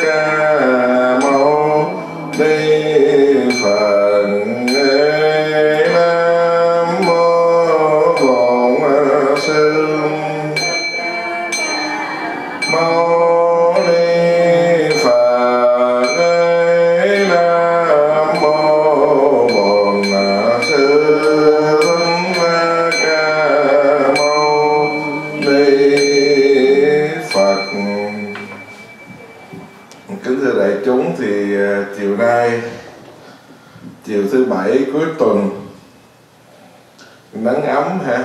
Ca Mâu Ni Phật. Nam mô Bổn Sư Mâu Ni Phật. Nam mô Bổn Sư Ca Mâu Ni Phật. Kính thưa đại chúng, thì chiều nay, chiều thứ Bảy cuối tuần, nắng ấm ha,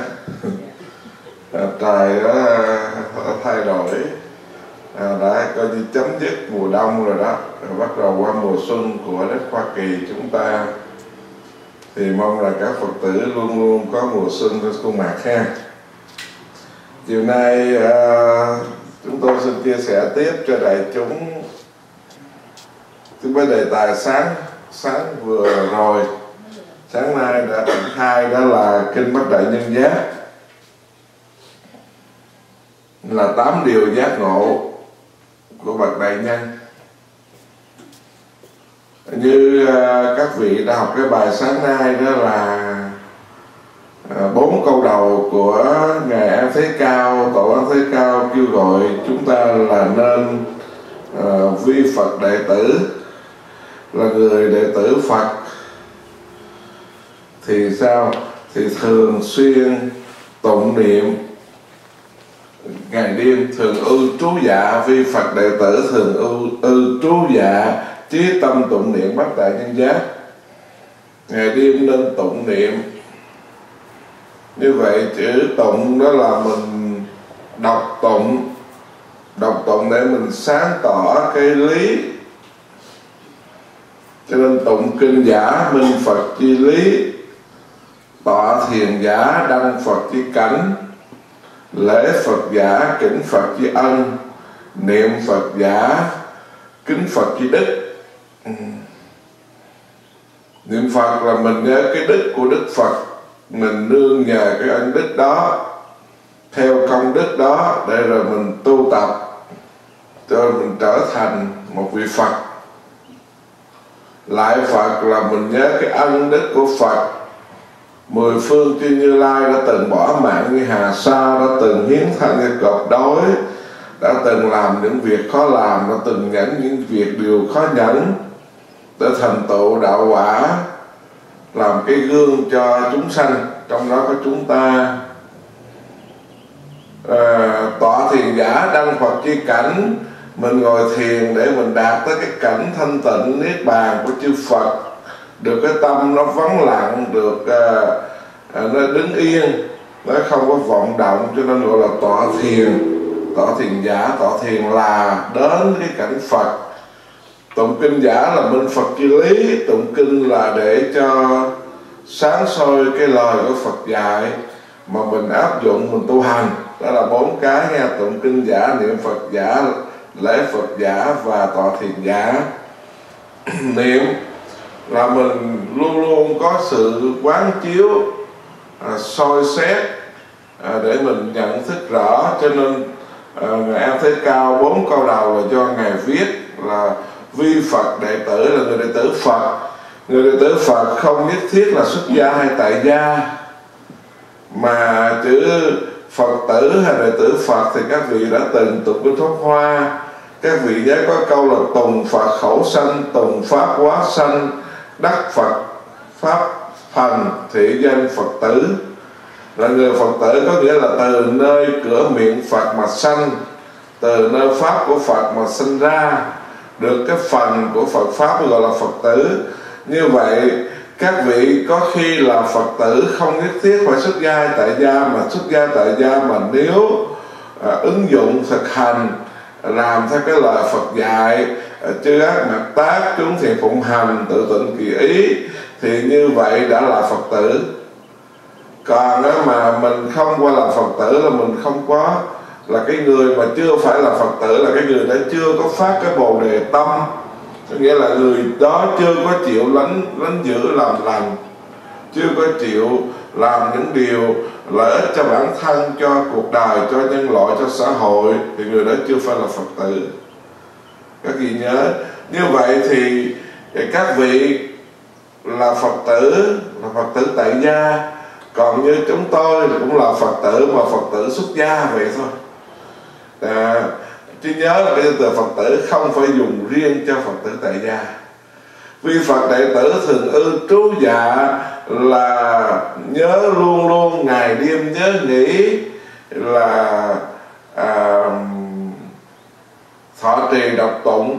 trời đã thay đổi, đã coi như chấm dứt mùa đông rồi đó, bắt đầu qua mùa xuân của đất Hoa Kỳ chúng ta. Thì mong là các Phật tử luôn luôn có mùa xuân trên khuôn mặt ha. Chiều nay chúng tôi xin chia sẻ tiếp cho đại chúng với đề tài sáng vừa rồi. Sáng nay đã triển khai đó là Kinh Bát Đại Nhân Giác, là 8 điều giác ngộ của bậc đại nhân. Như các vị đã học cái bài sáng nay đó là 4 câu đầu của Ngài An Thế Cao, Tổ An Thế Cao kêu gọi chúng ta là nên vi Phật đệ tử, là người đệ tử Phật thì sao? Thì thường xuyên tụng niệm ngày đêm, thường ưu trú dạ vi Phật đệ tử, thường ưu trú dạ chí tâm tụng niệm Bát Đại Nhân Giác. Ngày đêm nên tụng niệm. Như vậy chữ tụng đó là mình đọc tụng để mình sáng tỏ cái lý. Cho nên tụng kinh giả minh Phật chi lý, tọa thiền giả đăng Phật chi cảnh, lễ Phật giả kính Phật chi ân, niệm Phật giả kính Phật chi đức. Niệm Phật là mình nhớ cái đức của Đức Phật, mình nương nhờ cái ân đức đó, theo công đức đó để rồi mình tu tập cho mình trở thành một vị Phật. Lại Phật là mình nhớ cái ân đức của Phật. 10 phương chư Như Lai đã từng bỏ mạng như hà sa, đã từng hiến thân như cọp đói, đã từng làm những việc khó làm, đã từng nhẫn những việc điều khó nhẫn, để thành tựu đạo quả, làm cái gương cho chúng sanh, trong đó có chúng ta. Tọa thiền giả đăng Phật chi cảnh, mình ngồi thiền để mình đạt tới cái cảnh thanh tịnh niết bàn của chư Phật, được cái tâm nó vắng lặng, được nó đứng yên, nó không có vọng động, cho nên gọi là tọa thiền giả. Tọa thiền là đến cái cảnh Phật. Tụng kinh giả là minh Phật chi lý, tụng kinh là để cho sáng soi cái lời của Phật dạy mà mình áp dụng, mình tu hành. Đó là 4 cái nha: tụng kinh giả, niệm Phật giả, lễ Phật giả và tọa thiền giả. Niệm là mình luôn luôn có sự quán chiếu, soi xét để mình nhận thức rõ. Cho nên Ngài An Thế Cao 4 câu đầu là do Ngài viết là vi Phật đệ tử, là người đệ tử Phật. Người đệ tử Phật không nhất thiết là xuất gia hay tại gia, mà chữ Phật tử hay đệ tử Phật thì các vị đã từng tụng kinh Pháp Hoa. Các vị nhớ có câu là tùng Phật khẩu sanh, tùng Pháp hóa sanh, đắc Phật Pháp phần, thị danh Phật tử. Là người Phật tử có nghĩa là từ nơi cửa miệng Phật mà sanh, từ nơi Pháp của Phật mà sinh ra, được cái phần của Phật Pháp gọi là Phật tử. Như vậy các vị có khi là Phật tử không nhất thiết phải xuất gia tại gia, mà xuất gia tại gia mà nếu ứng dụng thực hành, làm theo cái lời Phật dạy, chư ác mạt tác, chúng thiện phụng hành, tự tịnh kỳ ý, thì như vậy đã là Phật tử. Còn mà mình không qua làm Phật tử là mình không có, là cái người mà chưa phải là Phật tử, là cái người đã chưa có phát cái bồ đề tâm. Có nghĩa là người đó chưa có chịu lánh giữ làm lành, chưa có chịu làm những điều lợi ích cho bản thân, cho cuộc đời, cho nhân loại, cho xã hội, thì người đó chưa phải là Phật tử. Các vị nhớ. Như vậy thì các vị là Phật tử tại gia, còn như chúng tôi cũng là Phật tử mà Phật tử xuất gia vậy thôi. Chứ nhớ là cái từ Phật tử không phải dùng riêng cho Phật tử tại gia. Vì Phật đệ tử thường ư trú dạ là nhớ luôn luôn ngày đêm nhớ nghĩ, là thọ trì đọc tụng,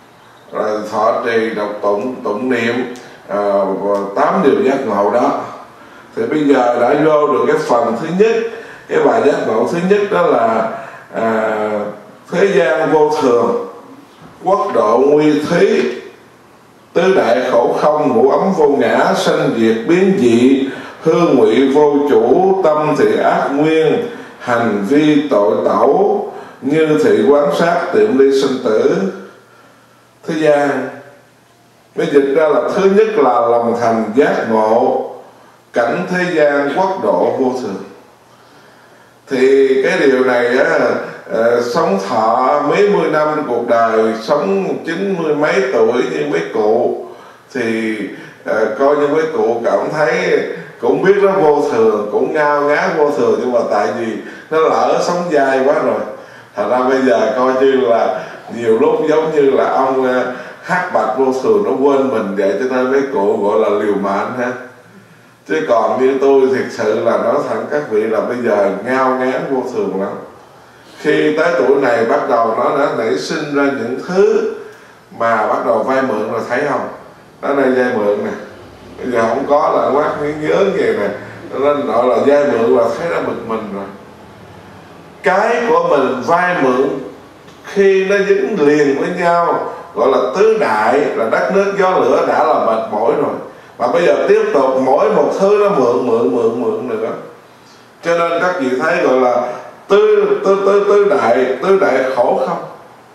tụng niệm 8 điều giác ngộ đó. Thì bây giờ đã vô được cái phần thứ nhất, cái bài giác ngộ thứ nhất, đó là thế gian vô thường, quốc độ nguy thí, tứ đại khổ không, ngũ ấm vô ngã, sanh diệt biến dị, hư ngụy vô chủ, tâm thì ác nguyên, hành vi tội tẩu, như thị quán sát tiệm ly sinh tử. Thế gian mới dịch ra là thứ nhất là lòng thành giác ngộ, cảnh thế gian quốc độ vô thường. Thì cái điều này á, sống thọ mấy mươi năm cuộc đời, sống 90 mấy tuổi như mấy cụ, thì coi như mấy cụ cảm thấy cũng biết nó vô thường, cũng ngao ngán vô thường, nhưng mà tại vì nó lỡ sống dai quá rồi, thành ra bây giờ coi như là nhiều lúc giống như là ông hát bạch vô thường nó quên mình vậy, cho nên mấy cụ gọi là liều mạng ha. Chứ còn như tôi thực sự là nói thẳng các vị là bây giờ ngao ngán vô thường lắm. Khi tới tuổi này bắt đầu nó đã nảy sinh ra những thứ mà bắt đầu vay mượn rồi, thấy không? Đó là vay mượn nè, bây giờ không có là quát miếng nhớ vậy nè, nên gọi là vay mượn là thấy nó bực mình rồi. Cái của mình vay mượn khi nó dính liền với nhau gọi là tứ đại, là đất nước gió lửa, đã là mệt mỏi rồi, mà bây giờ tiếp tục mỗi một thứ nó mượn nữa. Cho nên các vị thấy gọi là tứ đại khổ không.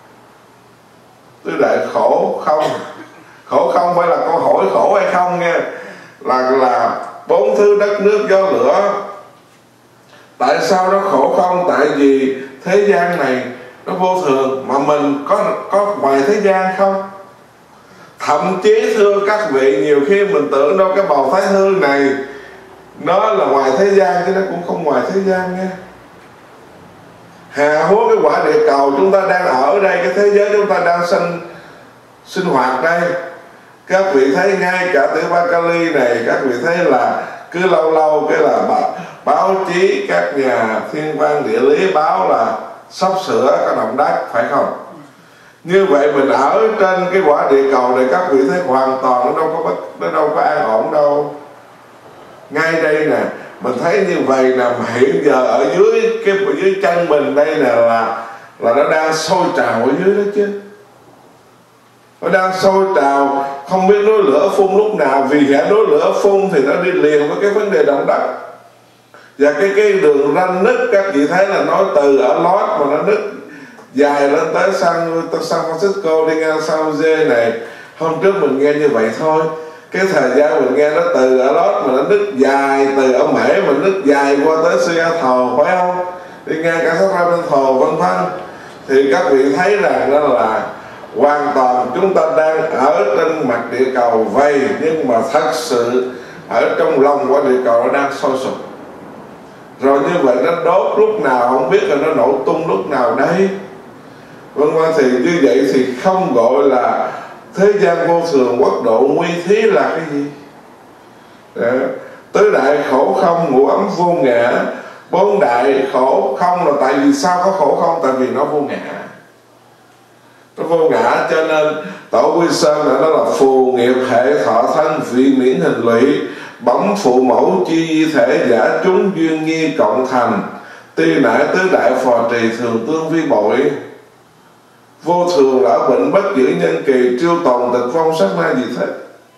Tứ đại khổ không. Khổ không phải là câu hỏi khổ hay không nghe, là bốn thứ đất nước gió lửa. Tại sao nó khổ không? Tại vì thế gian này nó vô thường, mà mình có ngoài thế gian không? Thậm chí thưa các vị, nhiều khi mình tưởng đâu cái bầu Thái Hương này nó là ngoài thế gian, chứ nó cũng không ngoài thế gian nha. Hà hố cái quả địa cầu chúng ta đang ở đây, cái thế giới chúng ta đang sinh hoạt đây. Các vị thấy ngay cả tiểu Ba Kali này, các vị thấy là cứ lâu lâu cái là báo chí, các nhà thiên văn địa lý báo là sắp sửa có động đất, phải không? Như vậy mình ở trên cái quả địa cầu này, các vị thấy hoàn toàn nó đâu có an ổn đâu. Ngay đây nè, mình thấy như vậy nè, mà hiện giờ ở dưới chân mình đây nè là nó đang sôi trào ở dưới đó chứ. Nó đang sôi trào, không biết núi lửa phun lúc nào, vì hễ núi lửa phun thì nó đi liền với cái vấn đề động đất. Và cái đường ranh nứt các vị thấy là nói từ ở Los mà nó nứt dài lên tới San Francisco, đi ngang San Jose này. Hôm trước mình nghe như vậy thôi, cái thời gian mình nghe nó từ ở Los mà nó nứt dài, từ ở Mễ mà nứt dài qua tới Seattle, phải không? Đi ngang cả Sacramento vân vân. Thì các vị thấy rằng đó là hoàn toàn chúng ta đang ở trên mặt địa cầu vậy, nhưng mà thật sự ở trong lòng của địa cầu nó đang sôi sục. Rồi như vậy nó đốt lúc nào không biết, là nó nổ tung lúc nào đây, vân vân. Thì như vậy thì không gọi là thế gian vô thường, quốc độ nguy thí là cái gì? Đó. Tứ đại khổ không, ngũ ấm vô ngã. Bốn đại khổ không là tại vì sao có khổ không? Tại vì nó vô ngã. Nó vô ngã cho nên Tổ Quy Sơn đã nói là phù nghiệp hệ thọ thân, vị miễn hình lụy, bẩm phụ mẫu chi di thể, giả chúng duyên nghi cộng thành, tuy nại tứ đại phò trì, thường tương vi bội. Vô thường là bệnh bất giữ nhân kỳ, triêu tồn tịch vong sát na gì thế.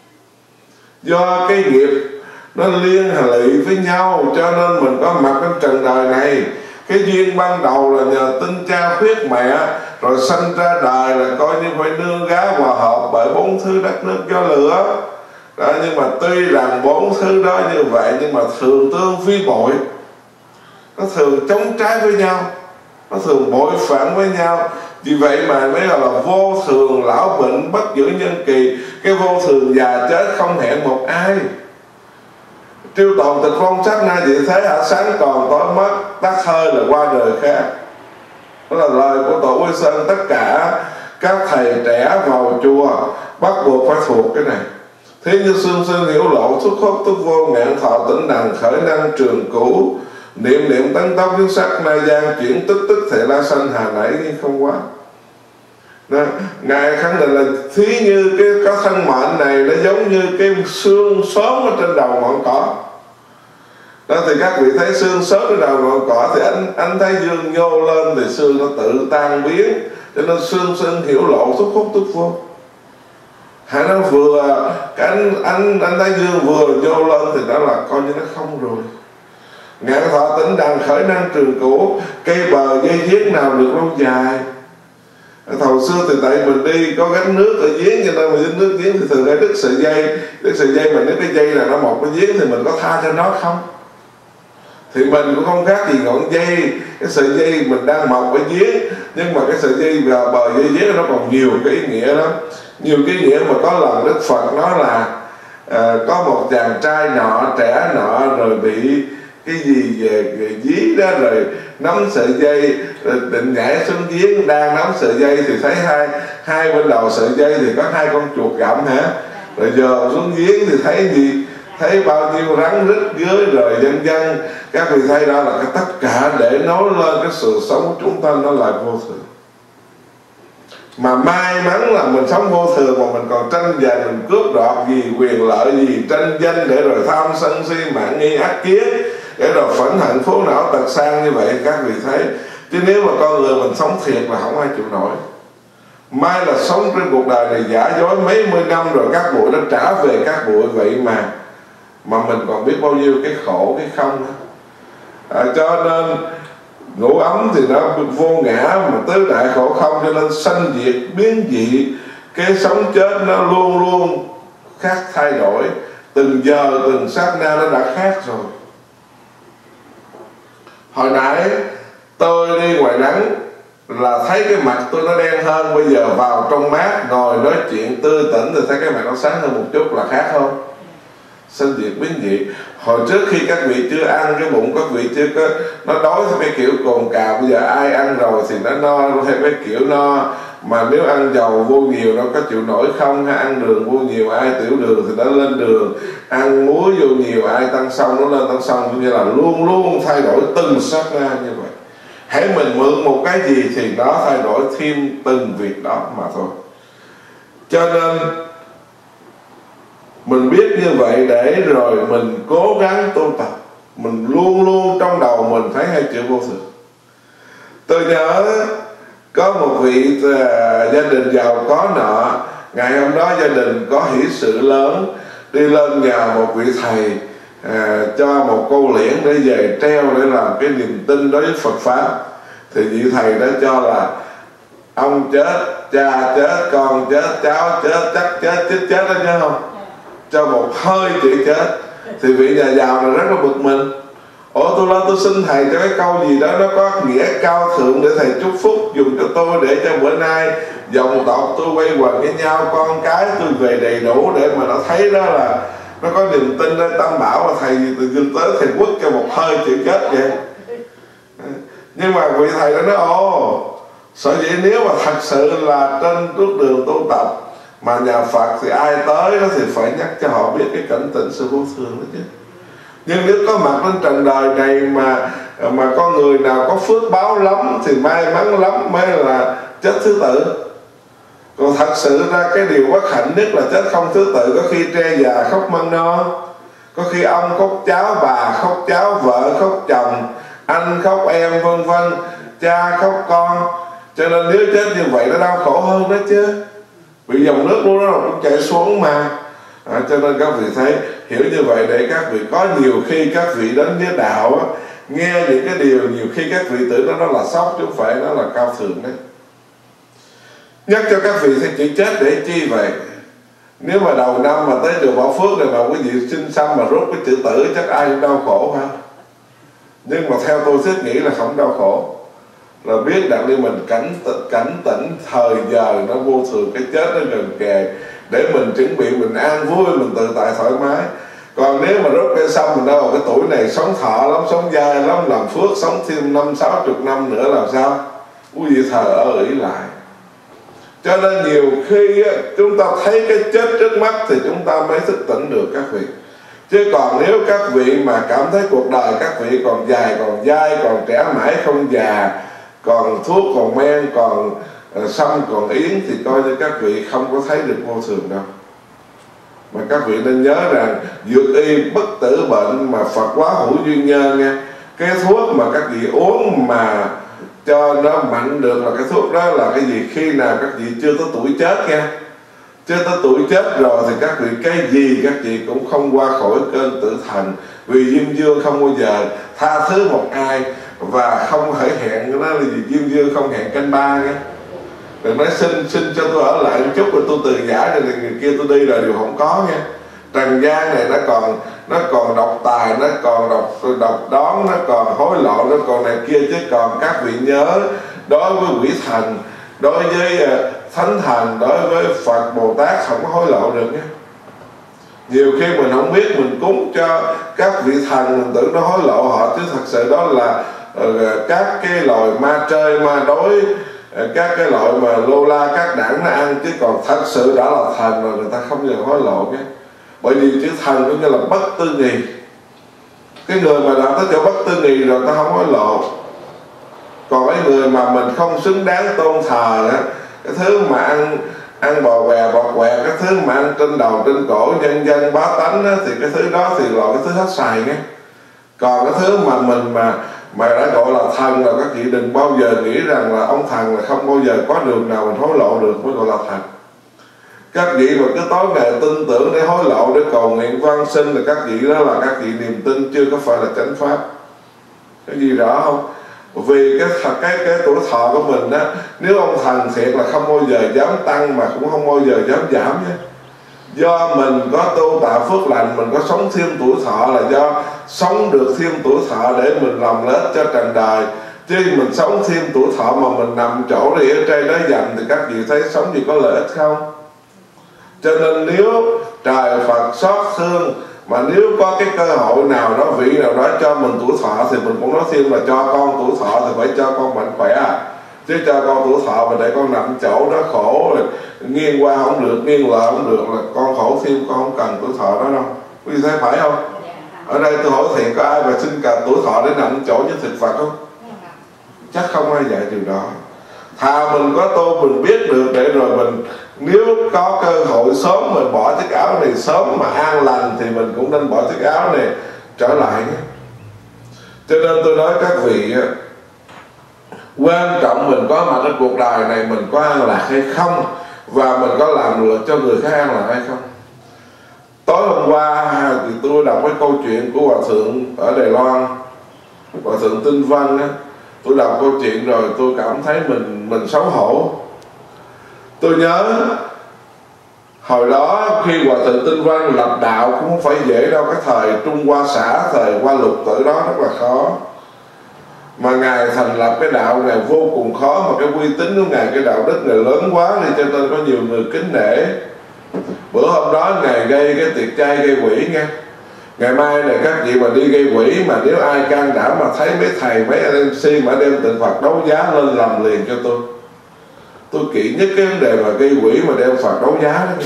Do cái nghiệp nó liên hệ lụy với nhau, cho nên mình có mặt trên trần đời này. Cái duyên ban đầu là nhờ tinh cha khuyết mẹ, rồi sanh ra đời là coi như phải nương gá hòa hợp bởi bốn thứ đất nước gió lửa đó. Nhưng mà tuy rằng bốn thứ đó như vậy, nhưng mà thường tương phi bội, nó thường chống trái với nhau, nó thường bội phản với nhau. Vì vậy mà mới là vô thường lão bệnh bất giữ nhân kỳ. Cái vô thường già chết không hẹn một ai. Triêu tồn tịch phong sắc na dị thế, hả sáng còn tối mất, tắt hơi là qua đời khác. Đó là lời của Tổ Quy Sơn. Tất cả các thầy trẻ vào chùa bắt buộc phải thuộc cái này. Thế như xương xương hiểu lộ, xuất khốc tức vô, ngạn thọ tĩnh đằng, khởi năng trường cũ, niệm niệm tấn tốc với sắc na gian, chuyển tức tức thể la sanh hà nãy không quá. Đó. Ngài khẳng định là thí như cái thân mệnh này nó giống như cái xương sớm ở trên đầu ngọn cỏ. Đó thì các vị thấy xương sớm trên đầu ngọn cỏ thì anh thấy dương nhô lên thì xương nó tự tan biến, cho nên xương xương hiểu lộ, xuất khúc tức vô. Hãy nó vừa cái anh thấy dương vừa nhô lên thì đó là coi như nó không rồi. Ngạn thọ tĩnh đằng, khởi năng trường cũ, cây bờ dây giết nào được lâu dài. Hồi xưa thì tại mình đi có gánh nước ở giếng, cho nên mình dính nước giếng thì thường hay đứt sợi dây. Đứt sợi dây mà nếu cái dây là nó mọc cái giếng thì mình có tha cho nó không? Thì mình cũng không khác gì ngọn dây. Cái sợi dây mình đang mọc ở giếng, nhưng mà cái sợi dây và bờ dây giếng nó còn nhiều cái ý nghĩa lắm. Nhiều cái nghĩa mà có lần Đức Phật nói là có một chàng trai nọ, trẻ nọ, rồi bị cái gì về dí đó, rồi nắm sợi dây, rồi định nhảy xuống giếng, đang nắm sợi dây thì thấy hai bên đầu sợi dây thì có hai con chuột gặm hả, rồi giờ xuống giếng thì thấy gì, thấy bao nhiêu rắn rít dưới, rồi vân vân. Các vị thấy đó là cái tất cả để nói lên cái sự sống của chúng ta nó là vô thường. Mà may mắn là mình sống vô thường mà mình còn tranh giành, mình cướp đoạt gì, quyền lợi gì, tranh danh để rồi tham sân si mạng nghi ác kiến, để rồi phẫn hận phố não tật sang như vậy. Các vị thấy, chứ nếu mà con người mình sống thiệt là không ai chịu nổi. Mai là sống trên cuộc đời này giả dối mấy mươi năm rồi các bụi nó trả về các bụi, vậy mà mình còn biết bao nhiêu cái khổ cái không. Cho nên ngủ ấm thì nó vô ngã, mà tứ đại khổ không, cho nên sanh diệt biến dị, cái sống chết nó luôn luôn khác thay đổi, từng giờ từng sát na nó đã khác rồi. Hồi nãy tôi đi ngoài nắng là thấy cái mặt tôi nó đen hơn, bây giờ vào trong mát ngồi nói chuyện tươi tỉnh thì thấy cái mặt nó sáng hơn một chút, là khác không? Sanh diệt biến dị. Hồi trước khi các vị chưa ăn, cái bụng các vị chưa có, nó đói theo cái kiểu cồn cào. Bây giờ ai ăn rồi thì nó no theo cái kiểu no. Mà nếu ăn dầu vô nhiều nó có chịu nổi không? Hay ăn đường vô nhiều, ai tiểu đường thì nó lên đường, ăn muối vô nhiều ai tăng xong nó lên tăng xong. Như là luôn luôn thay đổi từng sát na như vậy. Hãy mình mượn một cái gì thì nó thay đổi thêm từng việc đó mà thôi. Cho nên mình biết như vậy để rồi mình cố gắng tu tập. Mình luôn luôn trong đầu mình thấy hai chữ vô thường. Tôi nhớ có một vị gia đình giàu có nọ. Ngày hôm đó gia đình có hỷ sự lớn, đi lên nhà một vị thầy cho một câu liễn để về treo, để làm cái niềm tin đối với Phật Pháp. Thì vị thầy đã cho là ông chết, cha chết, con chết, cháu chết, chắc chết, chết đó nhớ không? Cho một hơi chữ chết. Thì vị nhà giàu là rất là bực mình. Tôi lên tôi xin thầy cho cái câu gì đó nó có nghĩa cao thượng để thầy chúc phúc dùng cho tôi, để cho bữa nay dòng tộc tôi quay quần với nhau, con cái tôi về đầy đủ, để mà nó thấy đó là nó có niềm tin nơi Tam Bảo. Và thầy từ dưng tới thầy quất cho một hơi chữ chết vậy. Nhưng mà vị thầy đó nói sở dĩ nếu mà thật sự là trên bước đường tu tập mà nhà Phật thì ai tới đó thì phải nhắc cho họ biết cái cảnh tỉnh sự vô thường đó chứ. Nhưng nếu có mặt trên trần đời này mà con người nào có phước báo lắm thì may mắn lắm mới là chết thứ tự. Còn thật sự ra cái điều bất hạnh nhất là chết không thứ tự. Có khi tre già khóc măng no, có khi ông khóc cháu, bà khóc cháu, vợ khóc chồng, anh khóc em, vân vân, cha khóc con. Cho nên nếu chết như vậy nó đau khổ hơn đó chứ. Vì dòng nước luôn nó cũng chảy xuống mà. Cho nên các vị thấy hiểu như vậy để các vị có nhiều khi các vị đến với đạo á, nghe những cái điều nhiều khi các vị tưởng nó là sốc chứ không phải nó là cao thượng đấy. Nhắc cho các vị thấy chữ chết để chi vậy? Nếu mà đầu năm mà tới chùa Bảo Phước này mà quý vị xin xăm mà rút cái chữ tử chắc ai cũng đau khổ hả? Nhưng mà theo tôi thích nghĩ là không đau khổ. là biết đặng đi mình cảnh tỉnh thời giờ nó vô thường, cái chết nó gần kề, để mình chuẩn bị mình an vui, mình tự tại thoải mái. Còn nếu mà rút cái xong mình đâu cái tuổi này sống thọ lắm, sống dai lắm, làm phước sống thêm 50-60 năm nữa làm sao? Quý vị thờ ơ ỷ lại. Cho nên nhiều khi chúng ta thấy cái chết trước mắt thì chúng ta mới thức tỉnh được các vị. Chứ còn nếu các vị mà cảm thấy cuộc đời các vị còn dài, còn dai, còn trẻ mãi không già, còn thuốc, còn men, còn sâm, còn yến, thì coi như các vị không có thấy được vô thường đâu. Mà các vị nên nhớ rằng dược y bất tử bệnh, mà Phật quá hữu duyên nhân nha. Cái thuốc mà các vị uống mà cho nó mạnh được là cái thuốc đó là cái gì? Khi nào các vị chưa tới tuổi chết nha. Chưa tới tuổi chết rồi thì các vị cái gì các vị cũng không qua khỏi cơn tử thần. Vì Diêm Dương không bao giờ tha thứ một ai, và không hãy hẹn nó là gì? Diêm Dương không hẹn canh ba nha. Đừng nói xin cho tôi ở lại một chút rồi tôi từ giả rồi người kia tôi đi rồi, đều không có nha. Trần gian này nó còn độc tài, nó còn độc đoán, nó còn hối lộ, nó còn này kia. Chứ còn các vị nhớ, đối với quỷ thần, đối với thánh thần, đối với Phật Bồ Tát không có hối lộ được nhé. Nhiều khi mình không biết, mình cúng cho các vị thần mình tưởng nó hối lộ họ, chứ thật sự đó là các cái loài ma chơi ma đối, các cái loại mà lô la các đảng nó ăn. Chứ còn thật sự đã là thần rồi người ta không bao giờ hối lộ nhé. Bởi vì chữ thần cũng như là bất tư nghì. Cái người mà làm tới chỗ bất tư nghì rồi ta không hối lộ. Còn mấy người mà mình không xứng đáng tôn thờ đó, cái thứ mà ăn bò bè bọt quẹt, cái thứ mà ăn trên đầu trên cổ nhân dân bá tánh đó, thì cái thứ đó thì là cái thứ hết xài nhé. Còn cái thứ mà mình mà đã gọi là thần là các vị đừng bao giờ nghĩ rằng là ông thần là không bao giờ có đường nào mình hối lộ được mới gọi là thần. Các vị mà cứ tối ngày tin tưởng để hối lộ, để cầu nguyện văn sinh là các vị đó là các vị niềm tin chưa có phải là chánh pháp. Cái gì rõ không? Vì cái tuổi thọ của mình đó, nếu ông thần thiệt là không bao giờ dám tăng mà cũng không bao giờ dám giảm nhé. Do mình có tu tạo phước lành, mình có sống thêm tuổi thọ là do sống được thêm tuổi thọ để mình làm lợi ích cho trần đời. Chứ mình sống thêm tuổi thọ mà mình nằm chỗ đi ở trên đó dầm thì các vị thấy sống gì có lợi ích không? Cho nên nếu trời Phật xót thương, mà nếu có cái cơ hội nào đó, vị nào đó cho mình tuổi thọ, thì mình cũng nói thêm là cho con tuổi thọ thì phải cho con mạnh khỏe. Chứ cho con tuổi thọ mà để con nằm chỗ đó khổ rồi nghiêng qua không được, nghiêng lại không được là con khổ thêm, con không cần tuổi thọ đó đâu. Quý vị thấy phải không? Ở đây tôi hỏi thiệt, có ai mà xin cần tuổi thọ để nằm chỗ như thực Phật không? Chắc không ai dạy điều đó. Thà mình có tu mình biết được, để rồi mình nếu có cơ hội sớm mình bỏ chiếc áo này sớm mà an lành thì mình cũng nên bỏ chiếc áo này trở lại nhé. Cho nên tôi nói các vị, quan trọng mình có mặt ở cuộc đời này mình có an lạc hay không, và mình có làm được cho người khác an lạc hay không. Tối hôm qua thì tôi đọc cái câu chuyện của Hòa Thượng ở Đài Loan, Hòa Thượng Tinh Văn á. Tôi đọc câu chuyện rồi tôi cảm thấy mình xấu hổ. Tôi nhớ hồi đó khi Hòa Thượng Tinh Văn lập đạo cũng không phải dễ đâu. Cái thời Trung Hoa xã, thời Hoa Lục tới đó rất là khó. Mà Ngài thành lập cái đạo này vô cùng khó. Mà cái uy tín của Ngài, cái đạo đức này lớn quá, thì cho nên có nhiều người kính nể. Bữa hôm đó Ngài gây cái tiệc chay gây quỷ nha. Ngày mai này các vị mà đi gây quỷ, mà nếu ai can đảm mà thấy mấy thầy, mấy anh MC mà đem tượng Phật đấu giá lên làm liền cho tôi. Tôi kỹ nhất cái vấn đề mà gây quỷ mà đem Phật đấu giá đó.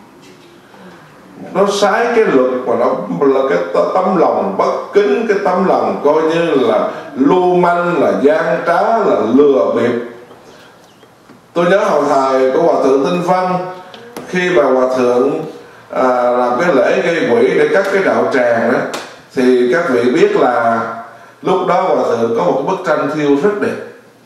Nó sai cái luật mà nó là cái tấm lòng bất kính, cái tấm lòng coi như là lưu manh, là gian trá, là lừa bịp. Tôi nhớ hồi thời của Hòa Thượng Tinh Văn, khi mà Hòa Thượng làm cái lễ gây quỷ để cắt cái đạo tràng đó, thì các vị biết là lúc đó Hòa Thượng có một cái bức tranh thiêu rất đẹp.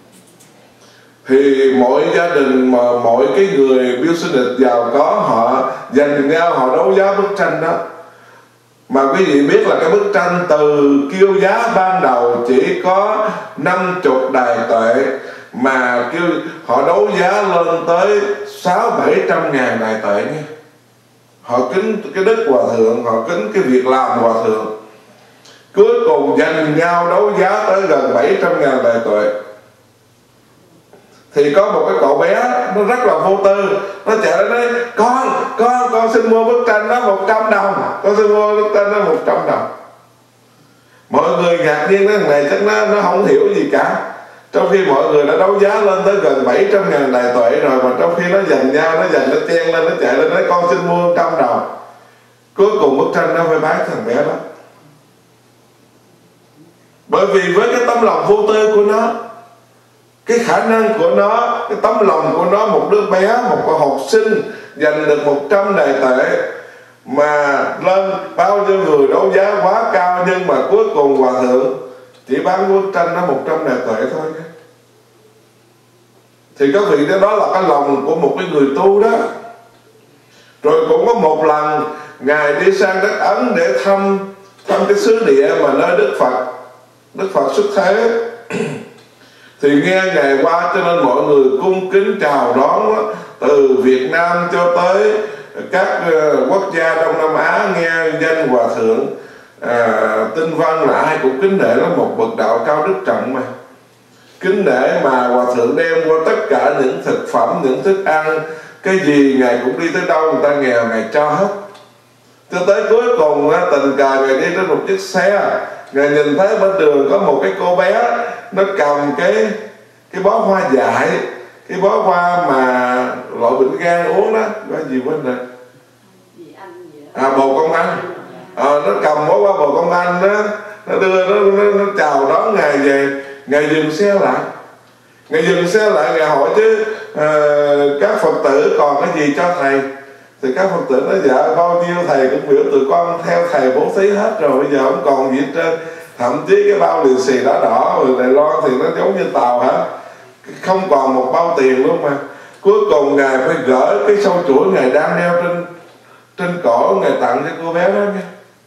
Thì mỗi gia đình mà mỗi cái người business giàu có họ dành nhau họ đấu giá bức tranh đó. Mà quý vị biết là cái bức tranh từ kêu giá ban đầu chỉ có 50 đài tệ, mà kêu họ đấu giá lên tới 600-700 ngàn đài tệ nha. Họ kính cái đức Hòa Thượng, họ kính cái việc làm Hòa Thượng. Cuối cùng dành nhau đấu giá tới gần 700 ngàn đài tệ. Thì có một cái cậu bé nó rất là vô tư, nó chạy đến nói con xin mua bức tranh đó 100 đồng, con xin mua bức tranh đó 100 đồng. Mọi người ngạc nhiên, cái thằng này chắc nó không hiểu gì cả, trong khi mọi người đã đấu giá lên tới gần 700.000 đài tuệ rồi, mà trong khi nó giành nhau, nó chen lên, nó chạy lên nói con xin mua 100 đồng. Cuối cùng bức tranh nó phải bán thằng bé đó, bởi vì với cái tấm lòng vô tư của nó, cái khả năng của nó, cái tấm lòng của nó, một đứa bé, một con học sinh giành được 100 đài tệ, mà lên bao nhiêu người đấu giá quá cao, nhưng mà cuối cùng hòa thượng chỉ bán bức tranh đó 100 đài tệ thôi nhé. Thì các vị đó là cái lòng của một cái người tu đó. Rồi cũng có một lần Ngài đi sang đất Ấn để thăm cái xứ địa mà nơi Đức Phật xuất thế. Thì nghe Ngài qua cho nên mọi người cung kính chào đón đó. Từ Việt Nam cho tới các quốc gia Đông Nam Á nghe danh hòa thượng Tinh Văn là ai cũng kính nể, nó một bậc đạo cao đức trọng mà. Kính nể mà hòa thượng đem qua tất cả những thực phẩm, những thức ăn, cái gì Ngài cũng đi tới đâu người ta nghèo Ngài cho hết. Cho tới cuối cùng tình cờ Ngài đi trên một chiếc xe, Ngài nhìn thấy bên đường có một cái cô bé, nó cầm cái bó hoa dại, cái bó hoa mà loại bệnh gan uống đó, có gì quên rồi, bồ công anh. Nó cầm bó hoa bồ công anh đó, nó đưa nó chào đón Ngài về. Ngài dừng xe lại, Ngài hỏi chứ các Phật tử còn cái gì cho thầy? Thì các Phật tử nói dạ bao nhiêu thầy cũng biểu tụi con theo thầy bố thí hết rồi, bây giờ không còn gì hết trơn. Thậm chí cái bao lì xì đỏ đỏ Đài Loan thì nó giống như tàu hả, không còn một bao tiền luôn mà. Cuối cùng Ngài phải gỡ cái sâu chuỗi Ngài đang đeo trên cổ, Ngài tặng cho cô bé đó nha.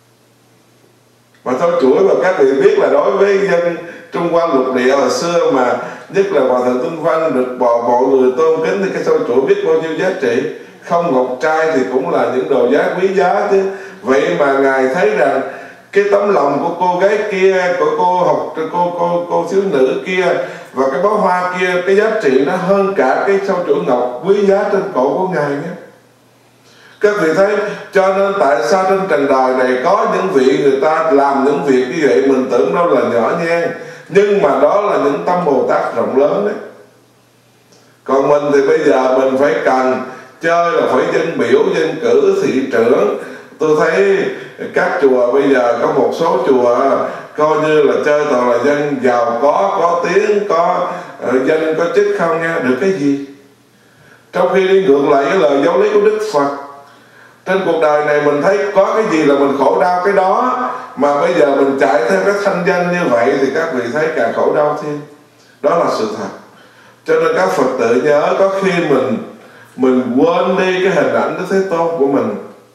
Mà sâu chuỗi mà các vị biết là đối với dân Trung Hoa lục địa hồi xưa, mà nhất là hòa thượng Tinh Văn được mọi người tôn kính, thì cái sâu chuỗi biết bao nhiêu giá trị. Không ngọc trai thì cũng là những đồ giá quý giá chứ. Vậy mà Ngài thấy rằng cái tấm lòng của cô gái kia, của cô thiếu nữ kia, và cái bó hoa kia, cái giá trị nó hơn cả cái sâu chuỗi ngọc quý giá trên cổ của Ngài nhé. Các vị thấy, cho nên tại sao trên trần đời này có những vị người ta làm những việc như vậy mình tưởng đâu là nhỏ nhen, nhưng mà đó là những tâm Bồ Tát rộng lớn đấy. Còn mình thì bây giờ mình phải cần chơi là phải dân biểu, dân cử, thị trưởng. Tôi thấy các chùa bây giờ có một số chùa coi như là chơi toàn là dân giàu có tiếng, có dân có chức không nha, được cái gì? Trong khi đi ngược lại với lời giáo lý của Đức Phật. Trên cuộc đời này mình thấy có cái gì là mình khổ đau cái đó, mà bây giờ mình chạy theo cái thanh danh như vậy thì các vị thấy càng khổ đau thêm. Đó là sự thật. Cho nên các Phật tử nhớ, có khi mình quên đi cái hình ảnh Đức Thế Tôn của mình.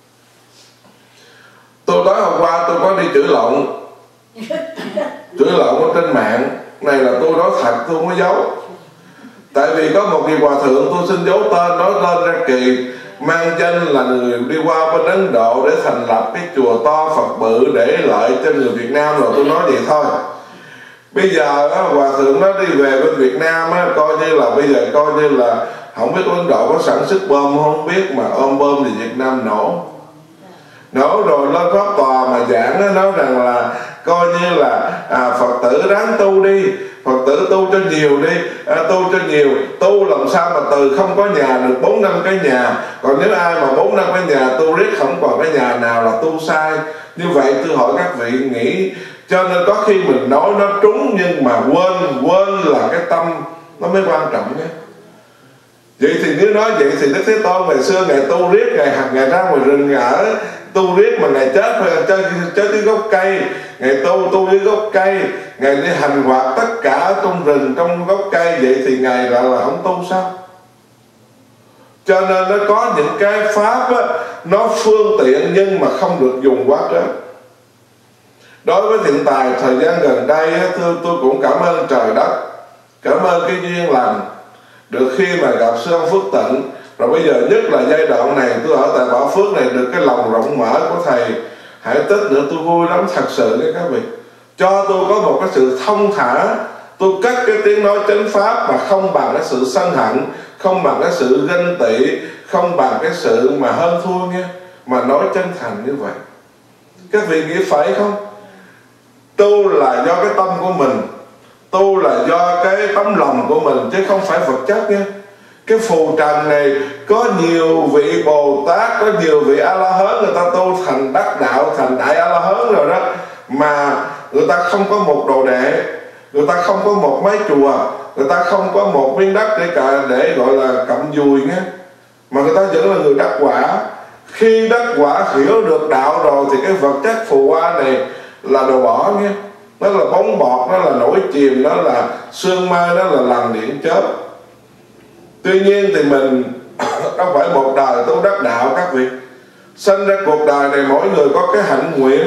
Tôi tối hôm qua tôi có đi chửi lộn ở trên mạng. Này là tôi nói thật, tôi không có giấu. Tại vì có một vị hòa thượng, tôi xin giấu tên, nói lên ra kỳ, mang danh là người đi qua bên Ấn Độ để thành lập cái chùa to Phật bự để lợi cho người Việt Nam, rồi tôi nói vậy thôi. Bây giờ hòa thượng nó đi về bên Việt Nam coi như là bây giờ coi như là không biết Ấn Độ có sản xuất bom không biết, mà ôm bom thì Việt Nam nổ rồi lên pháp tòa mà giảng, nói rằng là coi như là Phật tử ráng tu đi, Phật tử tu cho nhiều đi, tu cho nhiều, tu làm sao mà từ không có nhà được 4-5 cái nhà. Còn nếu ai mà 4-5 cái nhà tu riết không còn cái nhà nào là tu sai. Như vậy tôi hỏi các vị nghĩ, cho nên có khi mình nói nó trúng, nhưng mà quên là cái tâm nó mới quan trọng nhé. Vậy thì nếu nói vậy thì Đức Thế Tôn ngày xưa Ngài tu riết, Ngài ra ngoài rừng ở tu riết, mà Ngài chết dưới gốc cây, Ngài tu dưới gốc cây, Ngài đi hành hoạt tất cả trong rừng, trong gốc cây, vậy thì Ngài là không tu sao? Cho nên nó có những cái pháp nó phương tiện nhưng mà không được dùng quá trớn. Đối với hiện tại thời gian gần đây tôi cũng cảm ơn trời đất, cảm ơn cái duyên lành được khi mà gặp sư ông Phước Tịnh. Rồi bây giờ nhất là giai đoạn này tôi ở tại Bảo Phước này, được cái lòng rộng mở của thầy Hải Tích nữa, tôi vui lắm thật sự đấy các vị. Cho tôi có một cái sự thông thả tôi cất cái tiếng nói chánh pháp mà không bằng cái sự sân hận, không bằng cái sự ganh tị, không bằng cái sự mà hơn thua nha, mà nói chân thành như vậy. Các vị nghĩ phải không? Tu là do cái tâm của mình, tu là do cái tấm lòng của mình, chứ không phải vật chất nha. Cái phù trần này có nhiều vị Bồ Tát, có nhiều vị A-la-hán, người ta tu thành đắc đạo, thành đại A-la-hán rồi đó, mà người ta không có một đồ đệ, người ta không có một mái chùa, người ta không có một miếng đất để gọi là cặm dùi nha, mà người ta vẫn là người đắc quả. Khi đắc quả hiểu được đạo rồi thì cái vật chất phù hoa này là đồ bỏ nha, nó là bóng bọt, nó là nổi chìm, nó là sương mai, nó là lằn điện chớp. Tuy nhiên thì mình không phải một đời tu đắc đạo các vị. Sinh ra cuộc đời này mỗi người có cái hạnh nguyện,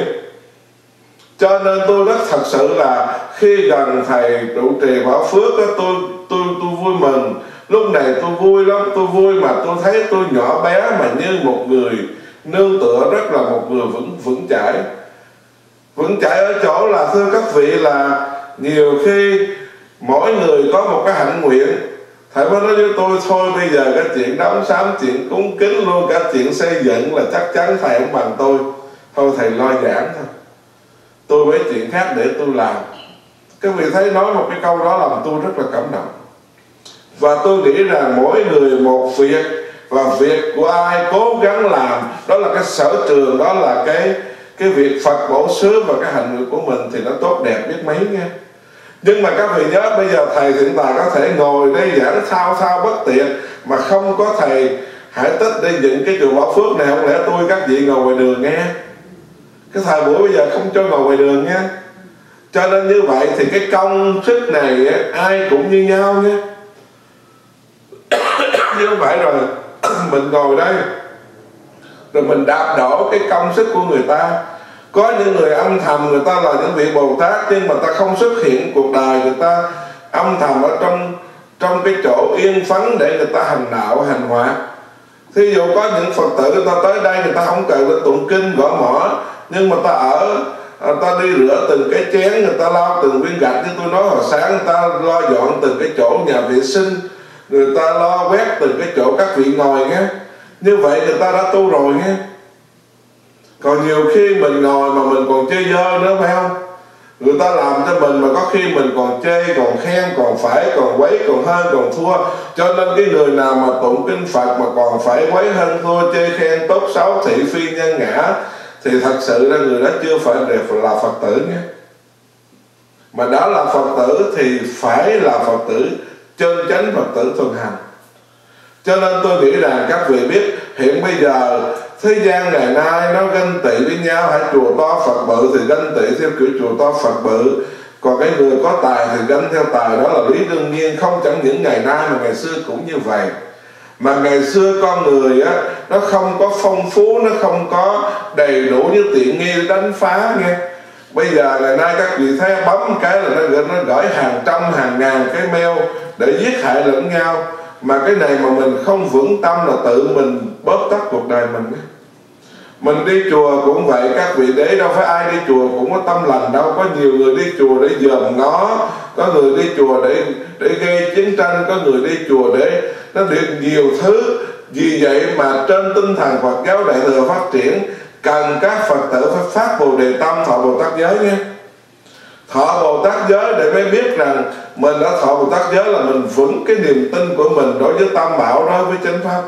cho nên tôi rất thật sự là khi gần thầy trụ trì Bảo Phước đó, tôi vui mừng. Lúc này tôi vui lắm, tôi vui mà tôi thấy tôi nhỏ bé mà như một người nương tựa, rất là một người vững chãi. Vững chãi ở chỗ là thưa các vị là nhiều khi mỗi người có một cái hạnh nguyện. Thầy mới nói với tôi thôi bây giờ cái chuyện đóng sám, chuyện cúng kính, luôn cả chuyện xây dựng là chắc chắn thầy không bằng tôi. Thôi thầy lo giảng thôi, tôi mấy chuyện khác để tôi làm. Các vị thấy nói một cái câu đó làm tôi rất là cảm động. Và tôi nghĩ rằng mỗi người một việc, và việc của ai cố gắng làm, đó là cái sở trường, đó là cái việc Phật bổ xứ và cái hành nguyện của mình thì nó tốt đẹp biết mấy nha. Nhưng mà các vị nhớ bây giờ thầy hiện tại có thể ngồi đây giảng thao bất tiện, mà không có thầy Hải Tích đi dựng cái chùa Bảo Phước này, không lẽ tôi các vị ngồi ngoài đường nghe? Cái thời buổi bây giờ không cho ngồi ngoài đường nha. Cho nên như vậy thì cái công sức này ai cũng như nhau nha. Chứ không phải rồi mình ngồi đây rồi mình đạp đổ cái công sức của người ta. Có những người âm thầm, người ta là những vị Bồ Tát, nhưng mà ta không xuất hiện cuộc đời, người ta âm thầm ở trong cái chỗ yên phấn để người ta hành đạo, hành hóa. Thí dụ có những Phật tử người ta tới đây, người ta không cần đến tụng kinh gõ mõ, nhưng mà người ta đi rửa từng cái chén, người ta lau từng viên gạch, như tôi nói hồi sáng, người ta lo dọn từng cái chỗ nhà vệ sinh, người ta lo quét từng cái chỗ các vị ngồi nghe. Như vậy người ta đã tu rồi nghe. Còn nhiều khi mình ngồi mà mình còn chơi dơ nữa phải không? Người ta làm cho mình mà có khi mình còn chê, còn khen, còn phải, còn quấy, còn hơn, còn thua. Cho nên cái người nào mà tụng kinh Phật mà còn phải quấy hơn thua, chê khen tốt xấu, thị phi nhân ngã, thì thật sự là người đó chưa phải là Phật tử nhé. Mà đã là Phật tử thì phải là Phật tử chân chánh, Phật tử thuần hành. Cho nên tôi nghĩ rằng các vị biết hiện bây giờ thế gian ngày nay nó ganh tị với nhau. Hãy chùa to Phật bự thì ganh tị theo kiểu chùa to Phật bự, còn cái người có tài thì ganh theo tài, đó là lý đương nhiên. Không chẳng những ngày nay mà ngày xưa cũng như vậy. Mà ngày xưa con người á, nó không có phong phú, nó không có đầy đủ như tiện nghi đánh phá nghe. Bây giờ ngày nay các vị thấy bấm cái là nó gửi hàng trăm hàng ngàn cái mail để giết hại lẫn nhau. Mà cái này mà mình không vững tâm là tự mình bóp tắt cuộc đời mình. Mình đi chùa cũng vậy các vị, để đâu phải ai đi chùa cũng có tâm lành đâu. Có nhiều người đi chùa để dòm ngó, có người đi chùa để gây chiến tranh, có người đi chùa để nó được nhiều thứ. Vì vậy mà trên tinh thần Phật giáo Đại Thừa phát triển, cần các Phật tử phải phát Bồ Đề tâm, thọ Bồ Tát giới nha. Thọ Bồ Tát giới để mới biết rằng mình đã thọ Bồ Tát giới là mình vững cái niềm tin của mình đối với Tam Bảo, đối với chánh pháp.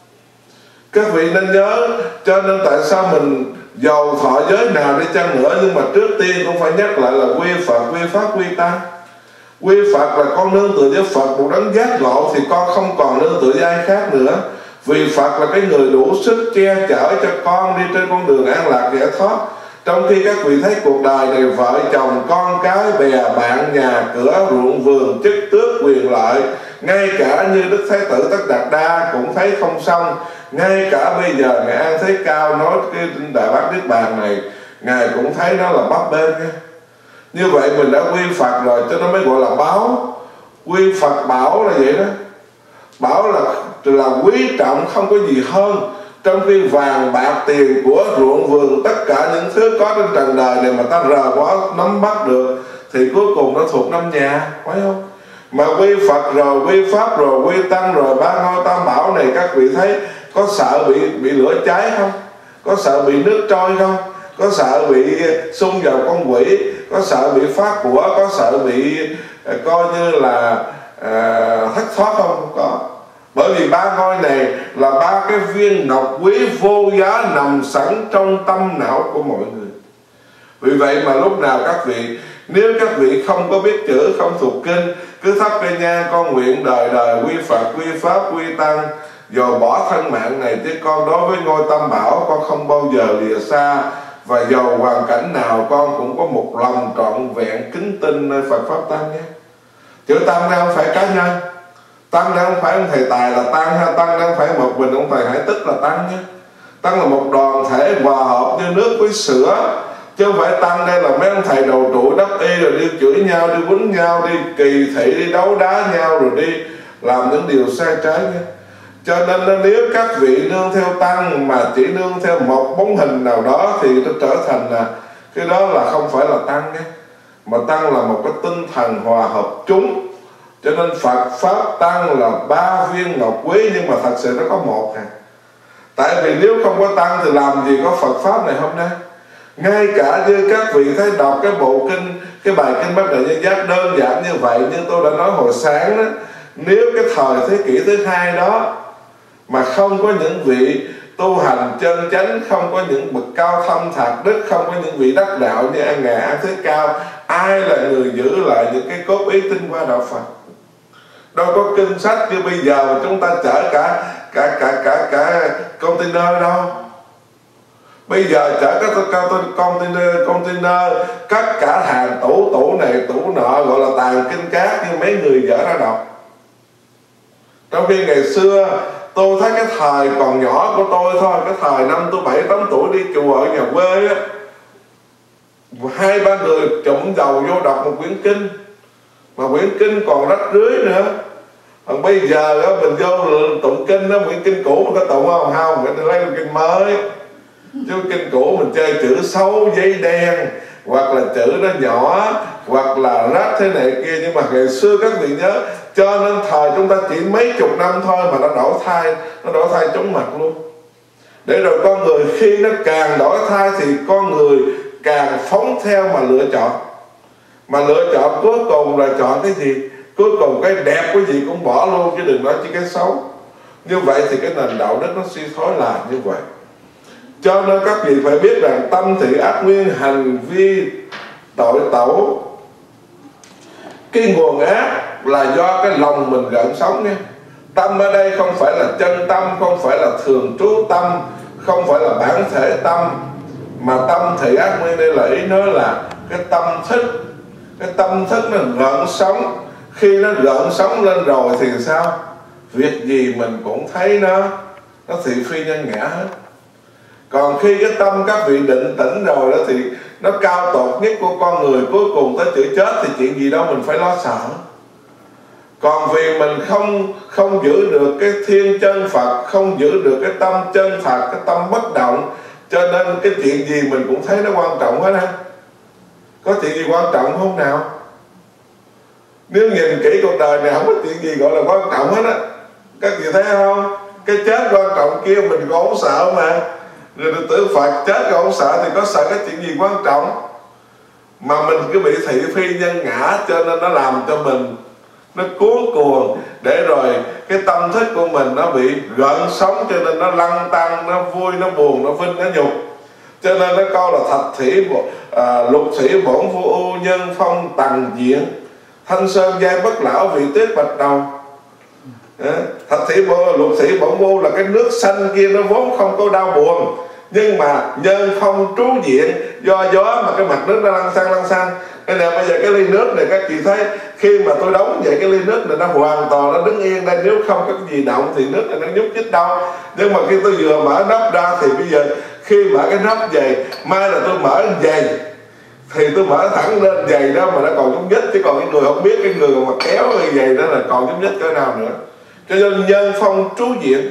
Các vị nên nhớ, cho nên tại sao mình giàu thọ giới nào đi chăng nữa, nhưng mà trước tiên cũng phải nhắc lại là quy Phật, quy Pháp, quy Tăng. Quy Phật là con nương tựa với Phật, một đấng giác ngộ thì con không còn nương tựa với ai khác nữa. Vì Phật là cái người đủ sức che chở cho con đi trên con đường an lạc giải thoát. Trong khi các vị thấy cuộc đời này vợ chồng, con cái, bè bạn, nhà cửa, ruộng vườn, chức tước, quyền lợi, ngay cả như Đức Thái tử Tất Đạt Đa cũng thấy không xong. Ngay cả bây giờ Ngài An Thế Cao nói cái Đại Bát Niết Bàn này, Ngài cũng thấy nó là bấp bênh nha. Như vậy mình đã quy Phật rồi cho nó mới gọi là báo. Quy Phật bảo là vậy đó. Bảo là quý trọng, không có gì hơn. Trong khi vàng bạc tiền của ruộng vườn, tất cả những thứ có trên trần đời này mà ta rờ quá nắm bắt được, thì cuối cùng nó thuộc 5 nhà, phải không? Mà quy Phật rồi, quy Pháp rồi, quy Tăng rồi, ba ngôi tam bảo này các vị thấy có sợ bị lửa cháy không? Có sợ bị nước trôi không? Có sợ bị xung vào con quỷ? Có sợ bị phá của? Có sợ bị coi như là thất thoát không? Không có. Bởi vì ba ngôi này là ba cái viên ngọc quý vô giá nằm sẵn trong tâm não của mọi người. Vì vậy mà lúc nào các vị, nếu các vị không có biết chữ, không thuộc kinh, cứ thắp cây nhang con nguyện đời đời quy Phật, quy Pháp, quy Tăng, dầu bỏ thân mạng này chứ con đối với ngôi tam bảo con không bao giờ lìa xa, và dầu hoàn cảnh nào con cũng có một lòng trọn vẹn kính tin nơi Phật Pháp Tăng nhé. Chữ Tăng đây không phải cá nhân, Tăng đây không phải ông thầy Tài là Tăng, hay Tăng đây không phải một mình ông thầy Hải Tích là Tăng nhé. Tăng là một đoàn thể hòa hợp như nước với sữa, chứ không phải Tăng đây là mấy ông thầy đầu trụ đắp y rồi đi chửi nhau, đi quýnh nhau, đi kỳ thị, đi đấu đá nhau, rồi đi làm những điều sai trái nhé. Cho nên nếu các vị nương theo Tăng mà chỉ nương theo một bóng hình nào đó thì nó trở thành là cái đó là không phải là Tăng nhé. Mà Tăng là một cái tinh thần hòa hợp chúng. Cho nên Phật Pháp Tăng là ba viên ngọc quý, nhưng mà thật sự nó có một à. Tại vì nếu không có Tăng thì làm gì có Phật Pháp này hôm nay. Ngay cả như các vị thấy đọc cái bộ kinh, cái bài kinh Bát Đại Nhân Giác đơn giản như vậy, nhưng tôi đã nói hồi sáng đó, nếu cái thời thế kỷ thứ hai đó mà không có những vị tu hành chân chánh, không có những bậc cao thâm thạc đức, không có những vị đắc đạo như An Ngài An Thế Cao, ai là người giữ lại những cái cốt ý tinh hoa đạo Phật? Đâu có kinh sách như bây giờ mà chúng ta chở cả container đâu. Bây giờ chở các container cất cả hàng tủ này tủ nọ, gọi là tàng kinh cát, nhưng mấy người dở ra đọc. Trong khi ngày xưa tôi thấy cái thời còn nhỏ của tôi thôi, cái thời năm tôi 7-8 tuổi đi chùa ở nhà quê á, 2-3 người trụm đầu vô đọc một quyển kinh, mà quyển kinh còn rách rưới nữa. Còn bây giờ đó, mình vô tụng kinh đó, quyển kinh cũ mình có tụng không? Không, mình lấy kinh mới. Chứ kinh cũ mình chơi chữ xấu, giấy đen, hoặc là chữ nó nhỏ, hoặc là rách thế này kia. Nhưng mà ngày xưa các vị nhớ, cho nên thời chúng ta chỉ mấy chục năm thôi mà nó đổi thay chóng mặt luôn. Để rồi con người khi nó càng đổi thay thì con người càng phóng theo mà lựa chọn. Mà lựa chọn cuối cùng là chọn cái gì? Cuối cùng cái đẹp cái gì cũng bỏ luôn, chứ đừng nói chỉ cái xấu. Như vậy thì cái nền đạo đức nó suy thoái là như vậy. Cho nên các vị phải biết rằng tâm thị ác nguyên, hành vi tội tẩu. Cái nguồn ác là do cái lòng mình gợn sống nha. Tâm ở đây không phải là chân tâm, không phải là thường trú tâm, không phải là bản thể tâm, mà tâm thị ác nguyên đây là ý nói là cái tâm thức. Cái tâm thức nó gợn sống. Khi nó gợn sống lên rồi thì sao? Việc gì mình cũng thấy nó thị phi nhân ngã hết. Còn khi cái tâm các vị định tĩnh rồi đó thì nó cao tột nhất của con người, cuối cùng tới chữ chết thì chuyện gì đâu mình phải lo sợ. Còn vì mình không giữ được cái thiên chân Phật, không giữ được cái tâm chân thật, cái tâm bất động, cho nên cái chuyện gì mình cũng thấy nó quan trọng hết ha. Có chuyện gì quan trọng không nào? Nếu nhìn kỹ cuộc đời này không có chuyện gì gọi là quan trọng hết á. Các vị thấy không? Cái chết quan trọng kia mình cũng không sợ mà. Rồi tử Phật chết rồi không sợ thì có sợ cái chuyện gì quan trọng. Mà mình cứ bị thị phi nhân ngã, cho nên nó làm cho mình nó cuốn cuồng, để rồi cái tâm thức của mình nó bị gợn sóng, cho nên nó lăn tăn, nó vui, nó buồn, nó vinh, nó nhục. Cho nên nó câu là thạch thủy lục thủy bổn vô ưu, nhân phong tầng diện, thanh sơn giai bất lão, vị tuyết bạch đầu. Thạch thủy lục thủy bổn vô là cái nước xanh kia nó vốn không có đau buồn, nhưng mà nhân phong trú diện, do gió mà cái mặt nước nó lăn xăng. Nên là bây giờ cái ly nước này các chị thấy, khi mà tôi đóng vậy cái ly nước này nó hoàn toàn nó đứng yên đây, nếu không có cái gì động thì nước này nó nhúc nhích đâu. Nhưng mà khi tôi vừa mở nắp ra thì bây giờ khi mở cái nắp vậy, mai là tôi mở giày thì tôi mở thẳng lên giày đó mà nó còn nhúc nhích, chứ còn cái người không biết, cái người mà kéo cái giày đó là còn nhúc nhích cỡ nào nữa. Cho nên nhân phong trú diện,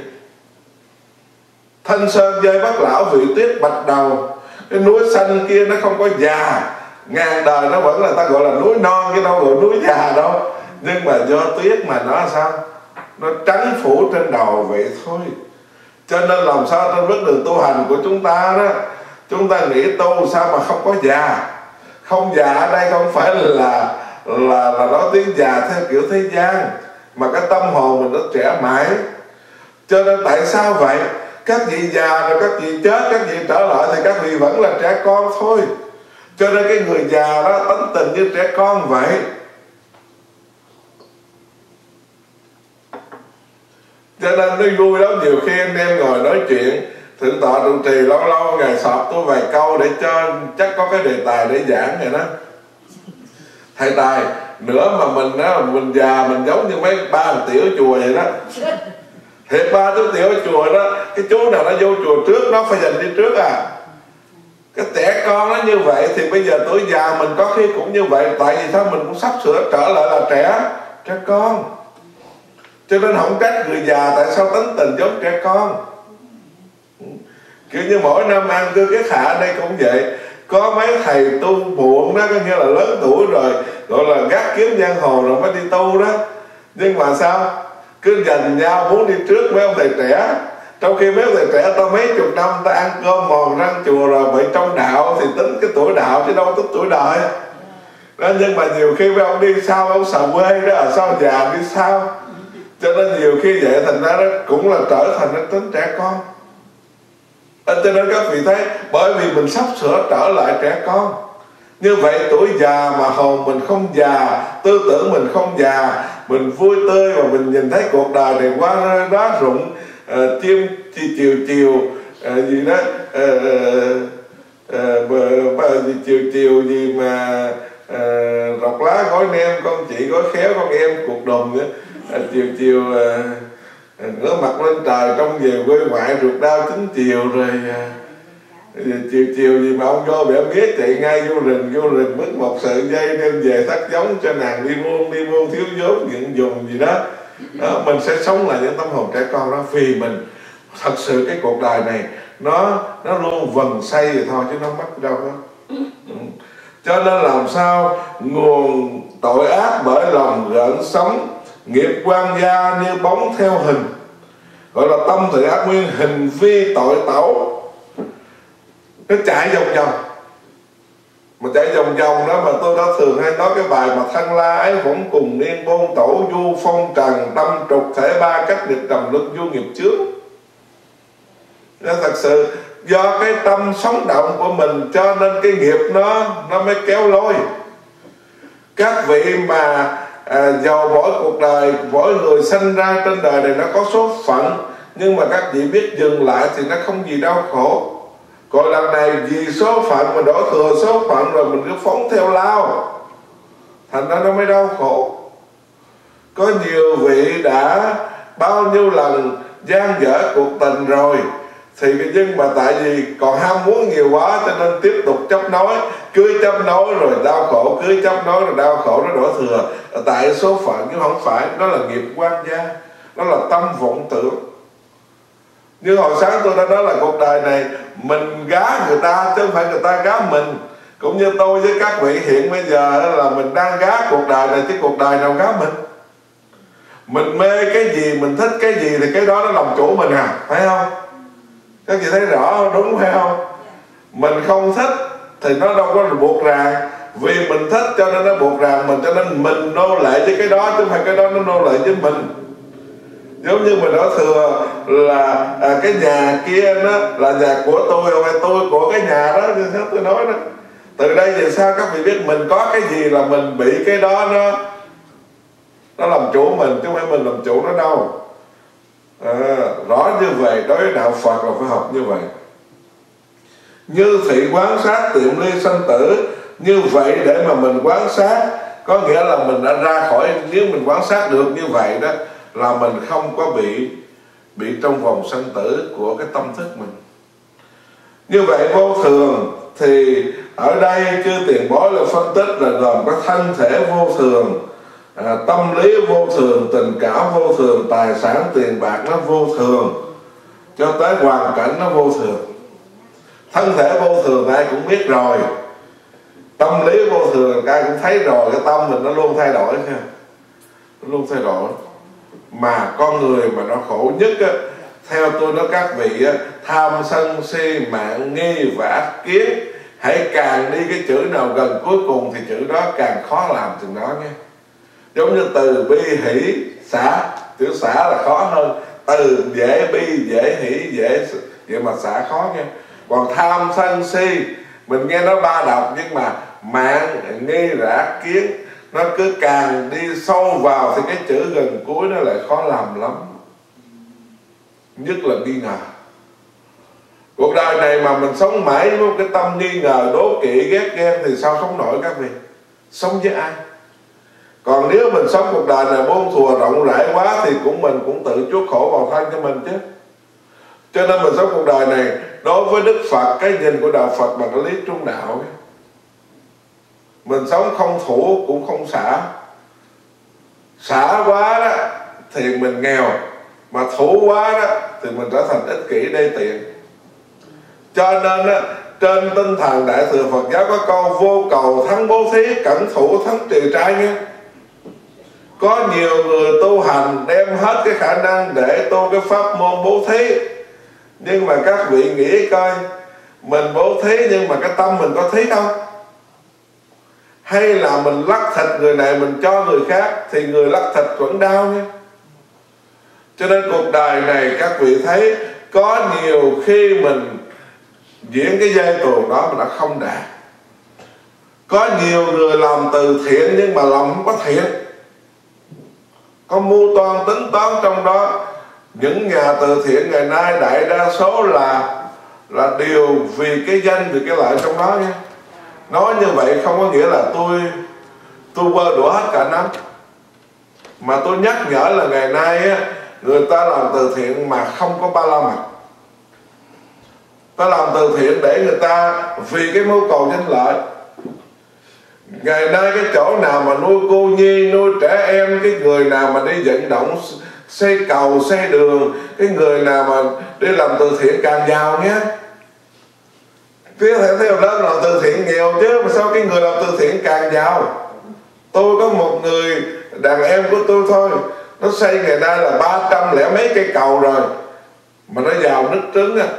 thanh sơn giai bất lão, vị tuyết bạch đầu. Cái núi xanh kia nó không có già, ngàn đời nó vẫn là ta gọi là núi non chứ đâu gọi núi già đâu. Nhưng mà do tuyết mà nó sao, nó trắng phủ trên đầu vậy thôi. Cho nên làm sao trên bước đường tu hành của chúng ta đó, chúng ta nghĩ tu sao mà không có già. Không già ở đây không phải là nói tiếng già theo kiểu thế gian, mà cái tâm hồn mình nó trẻ mãi. Cho nên tại sao vậy? Các vị già rồi các vị chết, các vị trở lại thì các vị vẫn là trẻ con thôi. Cho nên cái người già đó tánh tình như trẻ con vậy. Cho nên nó vui lắm. Nhiều khi anh em ngồi nói chuyện, thượng tọa trụ trì lâu lâu ngày sọt tôi vài câu để cho chắc có cái đề tài để giảng này đó. Thầy Tài, nữa mà mình già mình giống như mấy ba tiểu chùa vậy đó. Thiệt ba chú tiểu chùa đó, cái chú nào nó vô chùa trước nó phải giành đi trước à. Cái trẻ con nó như vậy thì bây giờ tuổi già mình có khi cũng như vậy. Tại vì sao mình cũng sắp sửa trở lại là trẻ con. Cho nên không trách người già tại sao tính tình giống trẻ con. Kiểu như mỗi năm an cư cái khả ở đây cũng vậy. Có mấy thầy tu muộn đó, có nghĩa là lớn tuổi rồi, gọi là gác kiếm giang hồ rồi mới đi tu đó. Nhưng mà sao? Cứ giành nhau muốn đi trước mấy ông thầy trẻ. Trong khi mấy ông thầy trẻ ta mấy chục năm ta ăn cơm mòn răng chùa rồi, vậy trong đạo thì tính cái tuổi đạo chứ đâu tính tuổi đời đó. Nhưng mà nhiều khi mấy ông đi sau, ông sợ quê đó, ở sau già đi sau. Cho nên nhiều khi vậy thành ra đó cũng là trở thành cái tính trẻ con. Cho nên các vị thấy, bởi vì mình sắp sửa trở lại trẻ con. Như vậy tuổi già mà hồn mình không già, tư tưởng mình không già, mình vui tươi và mình nhìn thấy cuộc đời này qua đó rụng, chim chiều gì đó, chiều gì mà rọc lá gói nem, con chị gói khéo con em cuộc đồng nữa. Chiều ngửa mặt lên trời trông về quê ngoại ruột đau chín chiều rồi. Chiều gì mà ông vô bị ông ghét chạy ngay vô rừng mất một sợi dây đem về thắt giống cho nàng đi buôn thiếu vốn những dùng gì đó. Mình sẽ sống lại những tâm hồn trẻ con đó, vì mình thật sự cái cuộc đời này nó luôn vần say vậy thôi chứ nó mất đâu hết. Cho nên làm sao nguồn tội ác bởi lòng gợn sóng, nghiệp quan gia như bóng theo hình, gọi là tâm thì ác nguyên, hình vi tội tẩu. Nó chạy vòng vòng. Mà chạy vòng vòng đó mà tôi đã thường hay nói cái bài mà thân la ấy vẫn cùng niên bôn tổ, du phong trần tâm trục thể ba cách nghịch trầm luân du nghiệp chướng. Nên thật sự do cái tâm sống động của mình cho nên cái nghiệp nó mới kéo lôi. Các vị mà dầu mỗi cuộc đời, mỗi người sinh ra trên đời này nó có số phận, nhưng mà các vị biết dừng lại thì nó không gì đau khổ. Còn lần này vì số phận mà đổ thừa số phận rồi mình cứ phóng theo lao, thành ra nó mới đau khổ. Có nhiều vị đã bao nhiêu lần gian dở cuộc tình rồi, thì nhưng mà tại vì còn ham muốn nhiều quá cho nên tiếp tục chấp nối, cưới chấp nối rồi đau khổ, cưới chấp nối rồi đau khổ, nó đổ thừa. Tại số phận chứ không phải, nó là nghiệp quan gia, nó là tâm vọng tưởng. Như hồi sáng tôi đã nói là cuộc đời này mình gá người ta chứ không phải người ta gá mình. Cũng như tôi với các vị hiện bây giờ là mình đang gá cuộc đời này chứ cuộc đời nào gá mình. Mình mê cái gì, mình thích cái gì thì cái đó nó làm chủ mình à, phải không? Các chị thấy rõ đúng phải không? Mình không thích thì nó đâu có buộc ràng. Vì mình thích cho nên nó buộc ràng mình, cho nên mình nô lệ với cái đó chứ không phải cái đó nó nô lệ với mình. Giống như mình nói thừa là cái nhà kia nó là nhà của tôi, rồi tôi của cái nhà đó, như thế tôi nói đó. Từ đây về sau các vị biết mình có cái gì là mình bị cái đó nó làm chủ mình, chứ không phải mình làm chủ nó đâu. Rõ như vậy, đối với đạo Phật là phải học như vậy. Như thị quán sát tiệm ly sanh tử, như vậy để mà mình quán sát, có nghĩa là mình đã ra khỏi, nếu mình quán sát được như vậy đó là mình không có bị trong vòng sanh tử của cái tâm thức mình. Như vậy vô thường thì ở đây chư tiền bối là phân tích là gồm có thân thể vô thường, tâm lý vô thường, tình cảm vô thường, tài sản tiền bạc nó vô thường, cho tới hoàn cảnh nó vô thường. Thân thể vô thường ai cũng biết rồi. Tâm lý vô thường ai cũng thấy rồi, cái tâm mình nó luôn thay đổi nha, nó luôn thay đổi. Mà con người mà nó khổ nhất á, theo tôi nói các vị á, tham sân si mạng nghi và ác kiến. Hãy càng đi cái chữ nào gần cuối cùng thì chữ đó càng khó làm chừng đó nghe. Giống như từ bi hỷ xả, chữ xả là khó hơn. Từ dễ bi dễ hỷ dễ, vậy mà xả khó nghe. Còn tham sân si mình nghe nó ba độc, nhưng mà mạng nghi và ác kiến nó cứ càng đi sâu vào thì cái chữ gần cuối nó lại khó làm lắm. Nhất là nghi ngờ. Cuộc đời này mà mình sống mãi với cái tâm nghi ngờ, đố kỵ, ghét ghen thì sao sống nổi các vị? Sống với ai? Còn nếu mình sống cuộc đời này muôn thuở rộng rãi quá thì mình cũng tự chuốc khổ vào thân cho mình chứ. Cho nên mình sống cuộc đời này đối với Đức Phật, cái nhìn của đạo Phật bằng cái lý trung đạo. Mình sống không thủ cũng không xả. Xả quá đó thì mình nghèo, mà thủ quá đó thì mình trở thành ích kỷ đê tiện. Cho nên đó, trên tinh thần Đại thừa Phật giáo có câu vô cầu thắng bố thí, cẩn thủ thắng trì trai nghe. Có nhiều người tu hành đem hết cái khả năng để tu cái pháp môn bố thí, nhưng mà các vị nghĩ coi, mình bố thí nhưng mà cái tâm mình có thí không? Hay là mình lắc thịt người này mình cho người khác thì người lắc thịt vẫn đau nha. Cho nên cuộc đời này các vị thấy có nhiều khi mình diễn cái dây tuồng đó mà nó không đạt. Có nhiều người làm từ thiện nhưng mà lòng không có thiện, có mưu toan tính toán trong đó. Những nhà từ thiện ngày nay đại đa số là đều vì cái danh, vì cái lợi trong đó nha. Nói như vậy không có nghĩa là tôi bơ đũa hết cả năm, mà tôi nhắc nhở là ngày nay á, người ta làm từ thiện mà không có ba la mật. Ta làm từ thiện để người ta vì cái mưu cầu danh lợi. Ngày nay cái chỗ nào mà nuôi cô nhi, nuôi trẻ em, cái người nào mà đi vận động xây cầu, xây đường, cái người nào mà đi làm từ thiện càng giàu nhé. Cứ thể theo đó làm từ thiện nghèo chứ, mà sao cái người làm từ thiện càng giàu. Tôi có một người đàn em của tôi thôi, nó xây ngày nay là 300 lẻ mấy cây cầu rồi, mà nó giàu nứt trứng á.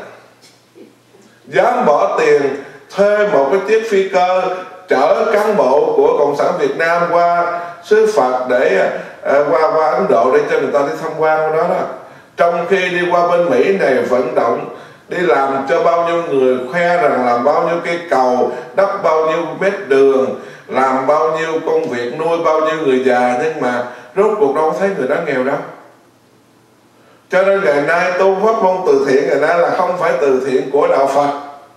Dám bỏ tiền thuê một cái chiếc phi cơ chở cán bộ của Cộng sản Việt Nam qua xứ Phật để qua Ấn Độ để cho người ta đi tham quan đó đó. Trong khi đi qua bên Mỹ này vận động, đi làm cho bao nhiêu người, khoe rằng làm bao nhiêu cây cầu, đắp bao nhiêu mét đường, làm bao nhiêu công việc, nuôi bao nhiêu người già, nhưng mà rốt cuộc đâu thấy người đó nghèo đâu. Cho nên ngày nay tu pháp môn từ thiện ngày nay là không phải từ thiện của đạo Phật,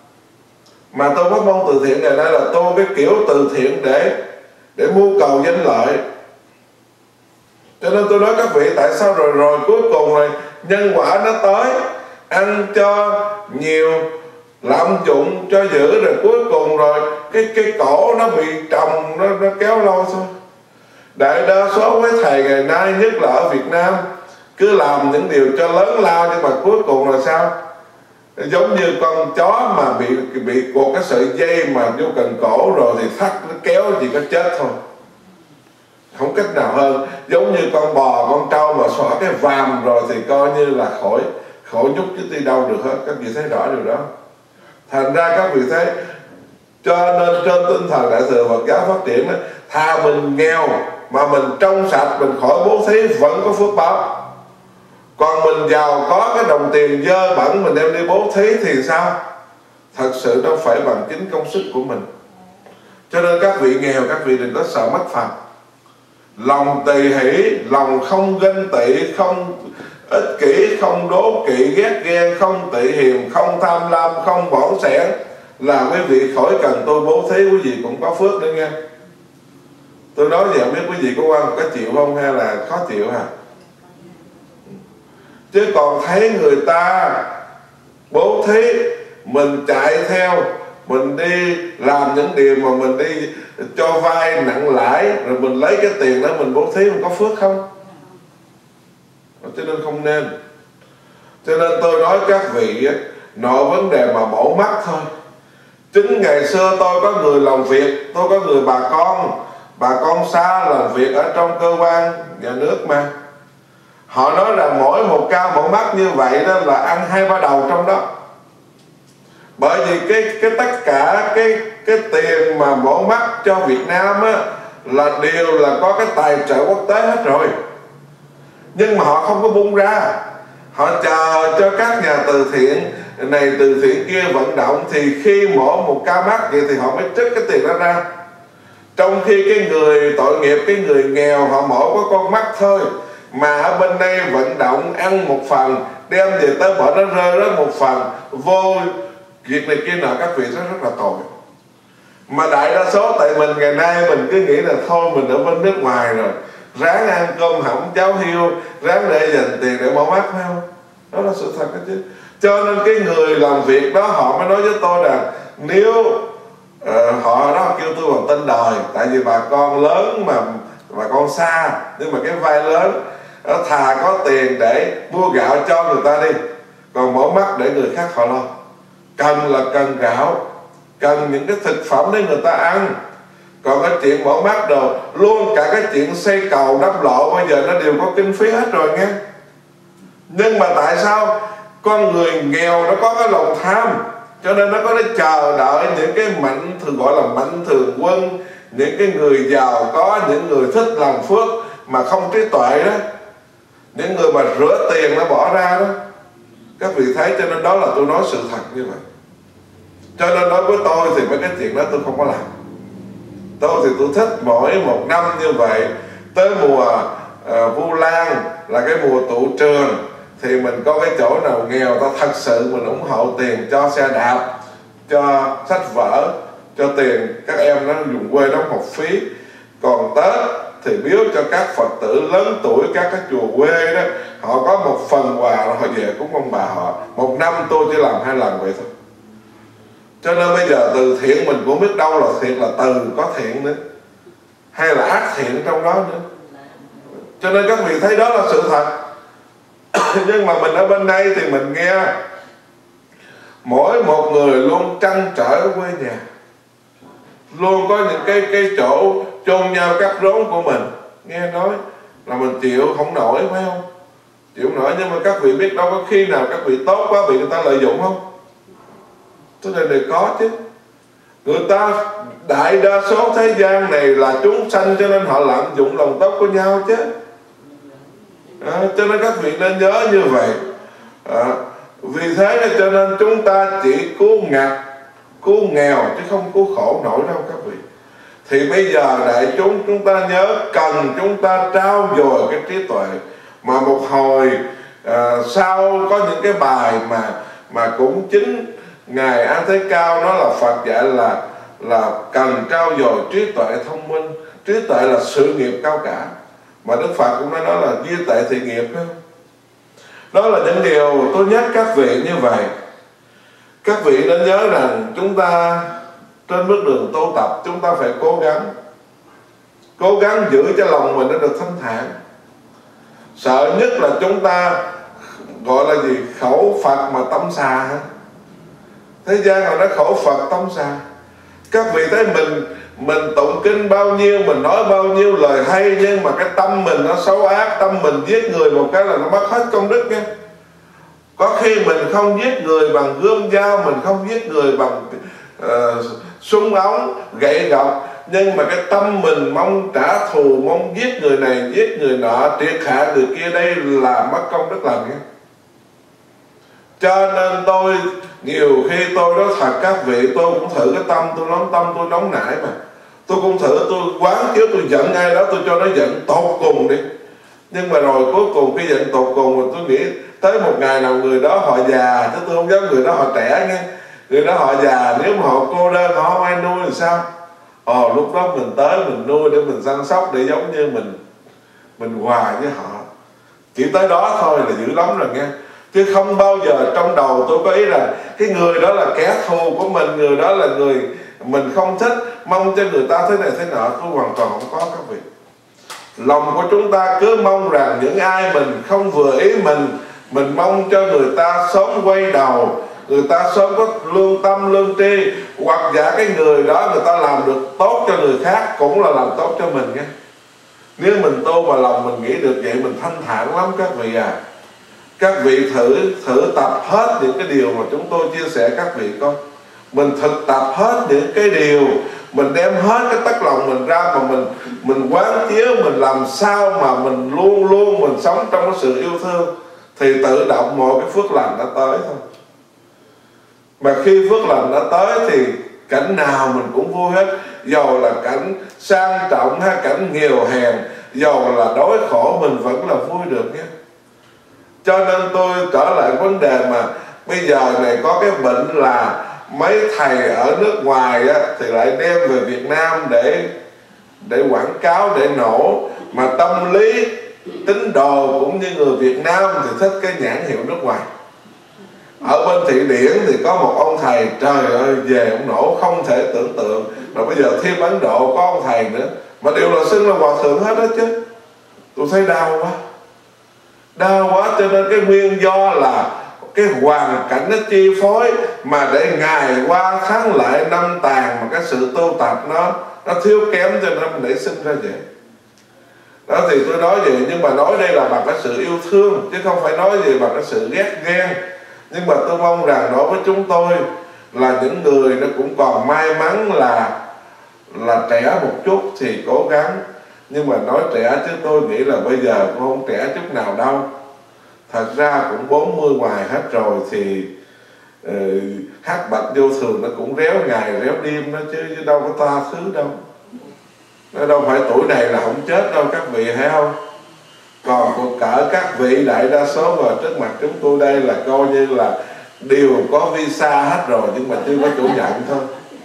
mà tu pháp môn từ thiện ngày nay là tu cái kiểu từ thiện để mưu cầu danh lợi. Cho nên tôi nói các vị, tại sao rồi cuối cùng rồi nhân quả nó tới, ăn cho nhiều, lạm dụng cho dữ, rồi cuối cùng rồi cái cổ nó bị trồng, nó kéo lâu thôi. Đại đa số với thầy ngày nay, nhất là ở Việt Nam, cứ làm những điều cho lớn lao, nhưng mà cuối cùng là sao? Giống như con chó mà bị cột cái sợi dây mà vô cần cổ rồi thì thắt nó kéo chỉ có chết thôi, không cách nào hơn. Giống như con bò, con trâu mà xõa cái vàm rồi thì coi như là khỏi nhúc chứ đi đâu được hết. Các vị thấy rõ điều đó. Thành ra các vị thấy, cho nên trên tinh thần Đại thừa Phật giáo phát triển đó, thà mình nghèo mà mình trong sạch, mình khỏi bố thí vẫn có phước báo. Còn mình giàu có cái đồng tiền dơ bẩn mình đem đi bố thí thì sao? Thật sự nó phải bằng chính công sức của mình. Cho nên các vị nghèo, các vị đừng có sợ mất Phật. Lòng tỳ hỷ, lòng không ganh tị, không ích kỷ, không đố kỵ, ghét ghen, không tị hiềm, không tham lam, không bỏn sẻn, là quý vị khỏi cần tôi bố thí, quý vị cũng có phước nữa nghe. Tôi nói vậy không biết quý vị có chịu không hay là khó chịu hả? Chứ còn thấy người ta bố thí, mình chạy theo, mình đi làm những điều mà mình đi cho vay nặng lãi, rồi mình lấy cái tiền đó mình bố thí, mình có phước không? Cho nên không nên. Cho nên tôi nói các vị nội vấn đề mà mổ mắt thôi, Chính ngày xưa tôi có người làm việc, tôi có người bà con xa làm việc ở trong cơ quan nhà nước mà. Họ nói rằng mỗi một ca mổ mắt như vậy đó là ăn 2-3 đầu trong đó. Bởi vì cái tất cả cái tiền mà mổ mắt cho Việt Nam á, là đều là có cái tài trợ quốc tế hết rồi. Nhưng mà họ không có bung ra. Họ chờ cho các nhà từ thiện này từ thiện kia vận động, thì khi mổ một ca mắt vậy thì họ mới trích cái tiền đó ra. Trong khi cái người tội nghiệp, cái người nghèo họ mổ có con mắt thôi, mà ở bên đây vận động ăn một phần, đem về tới bỏ nó rơi đó một phần, vô việc này kia nọ, các vị rất là tội. Mà đại đa số tại mình ngày nay mình cứ nghĩ là thôi mình ở bên nước ngoài rồi, ráng ăn cơm hỏng cháo hiu, ráng để dành tiền để bỏ mắt, phải không? Đó là sự thật đó chứ. Cho nên cái người làm việc đó họ mới nói với tôi rằng nếu họ đó kêu tôi bằng tên đời, tại vì bà con lớn mà bà con xa, nhưng mà cái vai lớn nó thà có tiền để mua gạo cho người ta đi, còn mổ mắt để người khác họ lo. Cần là cần gạo, cần những cái thực phẩm để người ta ăn. Còn cái chuyện mổ mắt đồ, luôn cả cái chuyện xây cầu đắp lộ bây giờ nó đều có kinh phí hết rồi nghe. Nhưng mà tại sao con người nghèo nó có cái lòng tham, cho nên nó có thể chờ đợi những cái mạnh thường, gọi là mạnh thường quân, những cái người giàu có, những người thích làm phước mà không trí tuệ đó, những người mà rửa tiền nó bỏ ra đó. Các vị thấy, cho nên đó là tôi nói sự thật như vậy. Cho nên đối với tôi thì mấy cái chuyện đó tôi không có làm. Tôi thì tôi thích mỗi một năm như vậy, tới mùa Vu Lan là cái mùa tụ trường, thì mình có cái chỗ nào nghèo ta thật sự mình ủng hộ tiền cho xe đạp, cho sách vở, cho tiền các em nó dùng quê đóng học phí. Còn Tết thì biếu cho các Phật tử lớn tuổi, các cái chùa quê đó, họ có một phần quà rồi họ về cúng ông bà họ. Một năm tôi chỉ làm 2 lần vậy thôi. Cho nên bây giờ từ thiện mình cũng biết đâu là thiện là từ có thiện nữa, hay là ác thiện trong đó nữa. Cho nên các vị thấy đó là sự thật. Nhưng mà mình ở bên đây thì mình nghe mỗi một người luôn trăn trở quê nhà, luôn có những cái chỗ chôn nhau cắt rốn của mình. Nghe nói là mình chịu không nổi, phải không? Chịu nổi, nhưng mà các vị biết đâu có khi nào các vị tốt quá bị người ta lợi dụng không? Thế này đều có chứ. Người ta đại đa số thế gian này là chúng sanh, cho nên họ lạm dụng lòng tốt của nhau chứ. Cho nên các vị nên nhớ như vậy. Vì thế cho nên chúng ta chỉ cứu ngặt, cứu nghèo chứ không cứu khổ nổi đâu các vị. Thì bây giờ đại chúng ta nhớ cần chúng ta trao dồi cái trí tuệ. Mà một hồi sau có những cái bài mà cũng chính Ngài An Thế Cao nói là Phật dạy là cần trao dồi trí tuệ thông minh. Trí tuệ là sự nghiệp cao cả, mà Đức Phật cũng đã nói là duy tuệ thì nghiệp, phải không? Đó là những điều tôi nhắc các vị như vậy. Các vị nên nhớ rằng chúng ta trên bước đường tu tập, chúng ta phải cố gắng giữ cho lòng mình nó được thanh thản. Sợ nhất là chúng ta gọi là gì, khẩu Phật mà tâm xà. Thế gian là nó khẩu Phật tâm xà. Các vị thấy mình tụng kinh bao nhiêu, mình nói bao nhiêu lời hay, nhưng mà cái tâm mình nó xấu ác, tâm mình giết người một cái là nó mất hết công đức nha. Có khi mình không giết người bằng gươm dao, mình không giết người bằng súng ống, gậy gộc, nhưng mà cái tâm mình mong trả thù, mong giết người này, giết người nọ, triệt hạ người kia, đây là mất công đức lành nha. Cho nên tôi nhiều khi tôi nói thật các vị, tôi cũng thử cái tâm tôi nóng nảy mà. Tôi cũng thử, tôi quán chiếu, tôi giận ai đó tôi cho nó giận tột cùng đi. Nhưng mà rồi cuối cùng khi giận tột cùng rồi tôi nghĩ tới một ngày nào người đó họ già, chứ tôi không dám người đó họ trẻ nghe. Người đó họ già, nếu mà họ cô đơn, họ không ai nuôi thì sao? Lúc đó mình tới mình nuôi để mình săn sóc, để giống như mình hòa với họ. Chỉ tới đó thôi là dữ lắm rồi nghe. Chứ không bao giờ trong đầu tôi có ý là cái người đó là kẻ thù của mình, người đó là người mình không thích, mong cho người ta thế này thế nọ. Tôi hoàn toàn không có các vị. Lòng của chúng ta cứ mong rằng những ai mình không vừa ý mình mong cho người ta sớm quay đầu, người ta sớm có lương tâm lương tri, hoặc giả cái người đó người ta làm được tốt cho người khác cũng là làm tốt cho mình nha. Nếu mình tu và lòng mình nghĩ được vậy, mình thanh thản lắm các vị à. Các vị thử tập hết những cái điều mà chúng tôi chia sẻ các vị coi. Mình thực tập hết những cái điều, mình đem hết cái tất lòng mình ra, mà mình quán chiếu, mình làm sao mà mình luôn luôn mình sống trong cái sự yêu thương, thì tự động mọi cái phước lành đã tới thôi. Mà khi phước lành đã tới thì cảnh nào mình cũng vui hết, dầu là cảnh sang trọng hay cảnh nghèo hèn, dầu là đói khổ mình vẫn là vui được nhé. Cho nên tôi trở lại vấn đề mà bây giờ này có cái bệnh là mấy thầy ở nước ngoài á, thì lại đem về Việt Nam để quảng cáo, để nổ. Mà tâm lý tín đồ cũng như người Việt Nam thì thích cái nhãn hiệu nước ngoài. Ở bên Thụy Điển thì có một ông thầy, trời ơi về ông nổ không thể tưởng tượng. Rồi bây giờ thêm Ấn Độ có ông thầy nữa, mà đều là xưng là hòa thượng hết đó chứ. Tôi thấy đau quá, đau quá. Cho nên cái nguyên do là cái hoàn cảnh nó chi phối, mà để ngày qua tháng lại năm tàn, mà cái sự tu tập nó thiếu kém, cho nên mình để sinh ra vậy. Đó thì tôi nói vậy, nhưng mà nói đây là bằng cái sự yêu thương, chứ không phải nói gì bằng cái sự ghét ghen. Nhưng mà tôi mong rằng đối với chúng tôi là những người nó cũng còn may mắn là trẻ một chút thì cố gắng. Nhưng mà nói trẻ chứ tôi nghĩ là bây giờ cũng không trẻ chút nào đâu. Thật ra cũng 40 ngoài hết rồi thì hắc bạch vô thường nó cũng réo ngày réo đêm đó chứ đâu có tha thứ đâu. Nó đâu phải tuổi này là không chết đâu các vị, thấy không? Còn cuộc cỡ các vị đại đa số vào trước mặt chúng tôi đây là coi như là đều có visa hết rồi, nhưng mà chưa có chỗ nhận thôi.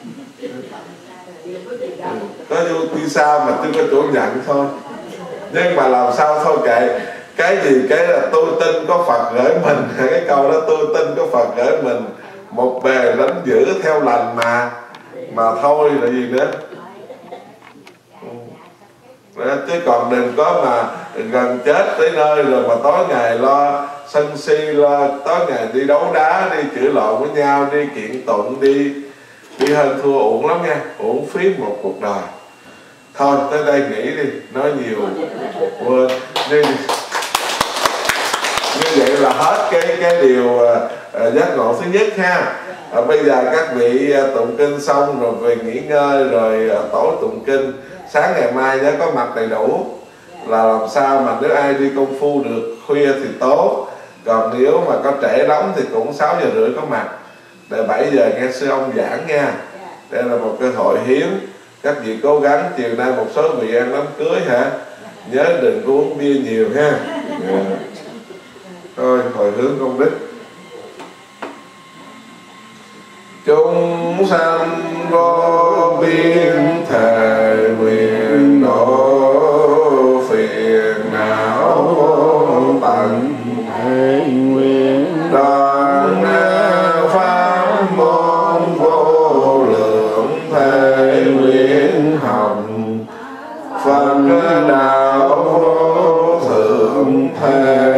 Có visa mà chưa có chỗ nhận thôi. Nhưng mà làm sao thôi kệ. Cái gì cái là tôi tin có Phật gửi mình. Cái câu đó tôi tin có Phật gửi mình, một bề lánh giữ theo lành mà thôi là gì nữa. Chứ còn đừng có mà gần chết tới nơi rồi mà tối ngày lo sân si, lo tối ngày đi đấu đá, đi chửi lộn với nhau, đi kiện tụng, đi hơn thua, uổng lắm nha, uổng phí một cuộc đời. Thôi tới đây nghỉ đi, nói nhiều quên. Như vậy là hết cái điều giác ngộ thứ nhất ha. Bây giờ các vị tụng kinh xong rồi về nghỉ ngơi, rồi tối tụng kinh. Sáng ngày mai nhớ có mặt đầy đủ, là làm sao mà nếu ai đi công phu được khuya thì tốt. Còn nếu mà có trễ lắm thì cũng 6 giờ rưỡi có mặt, để 7 giờ nghe sư ông giảng nha. Đây là một cơ hội hiếm. Các vị cố gắng, chiều nay một số vị ăn đám cưới hả, nhớ đừng có uống bia nhiều ha. Thôi hồi hướng công đức. Chúng sanh vô biên thề nguyện độ phiền não vô tận, thề nguyện đoàn pháp môn vô lượng, thề nguyện hồng Phật đạo vô thượng, thề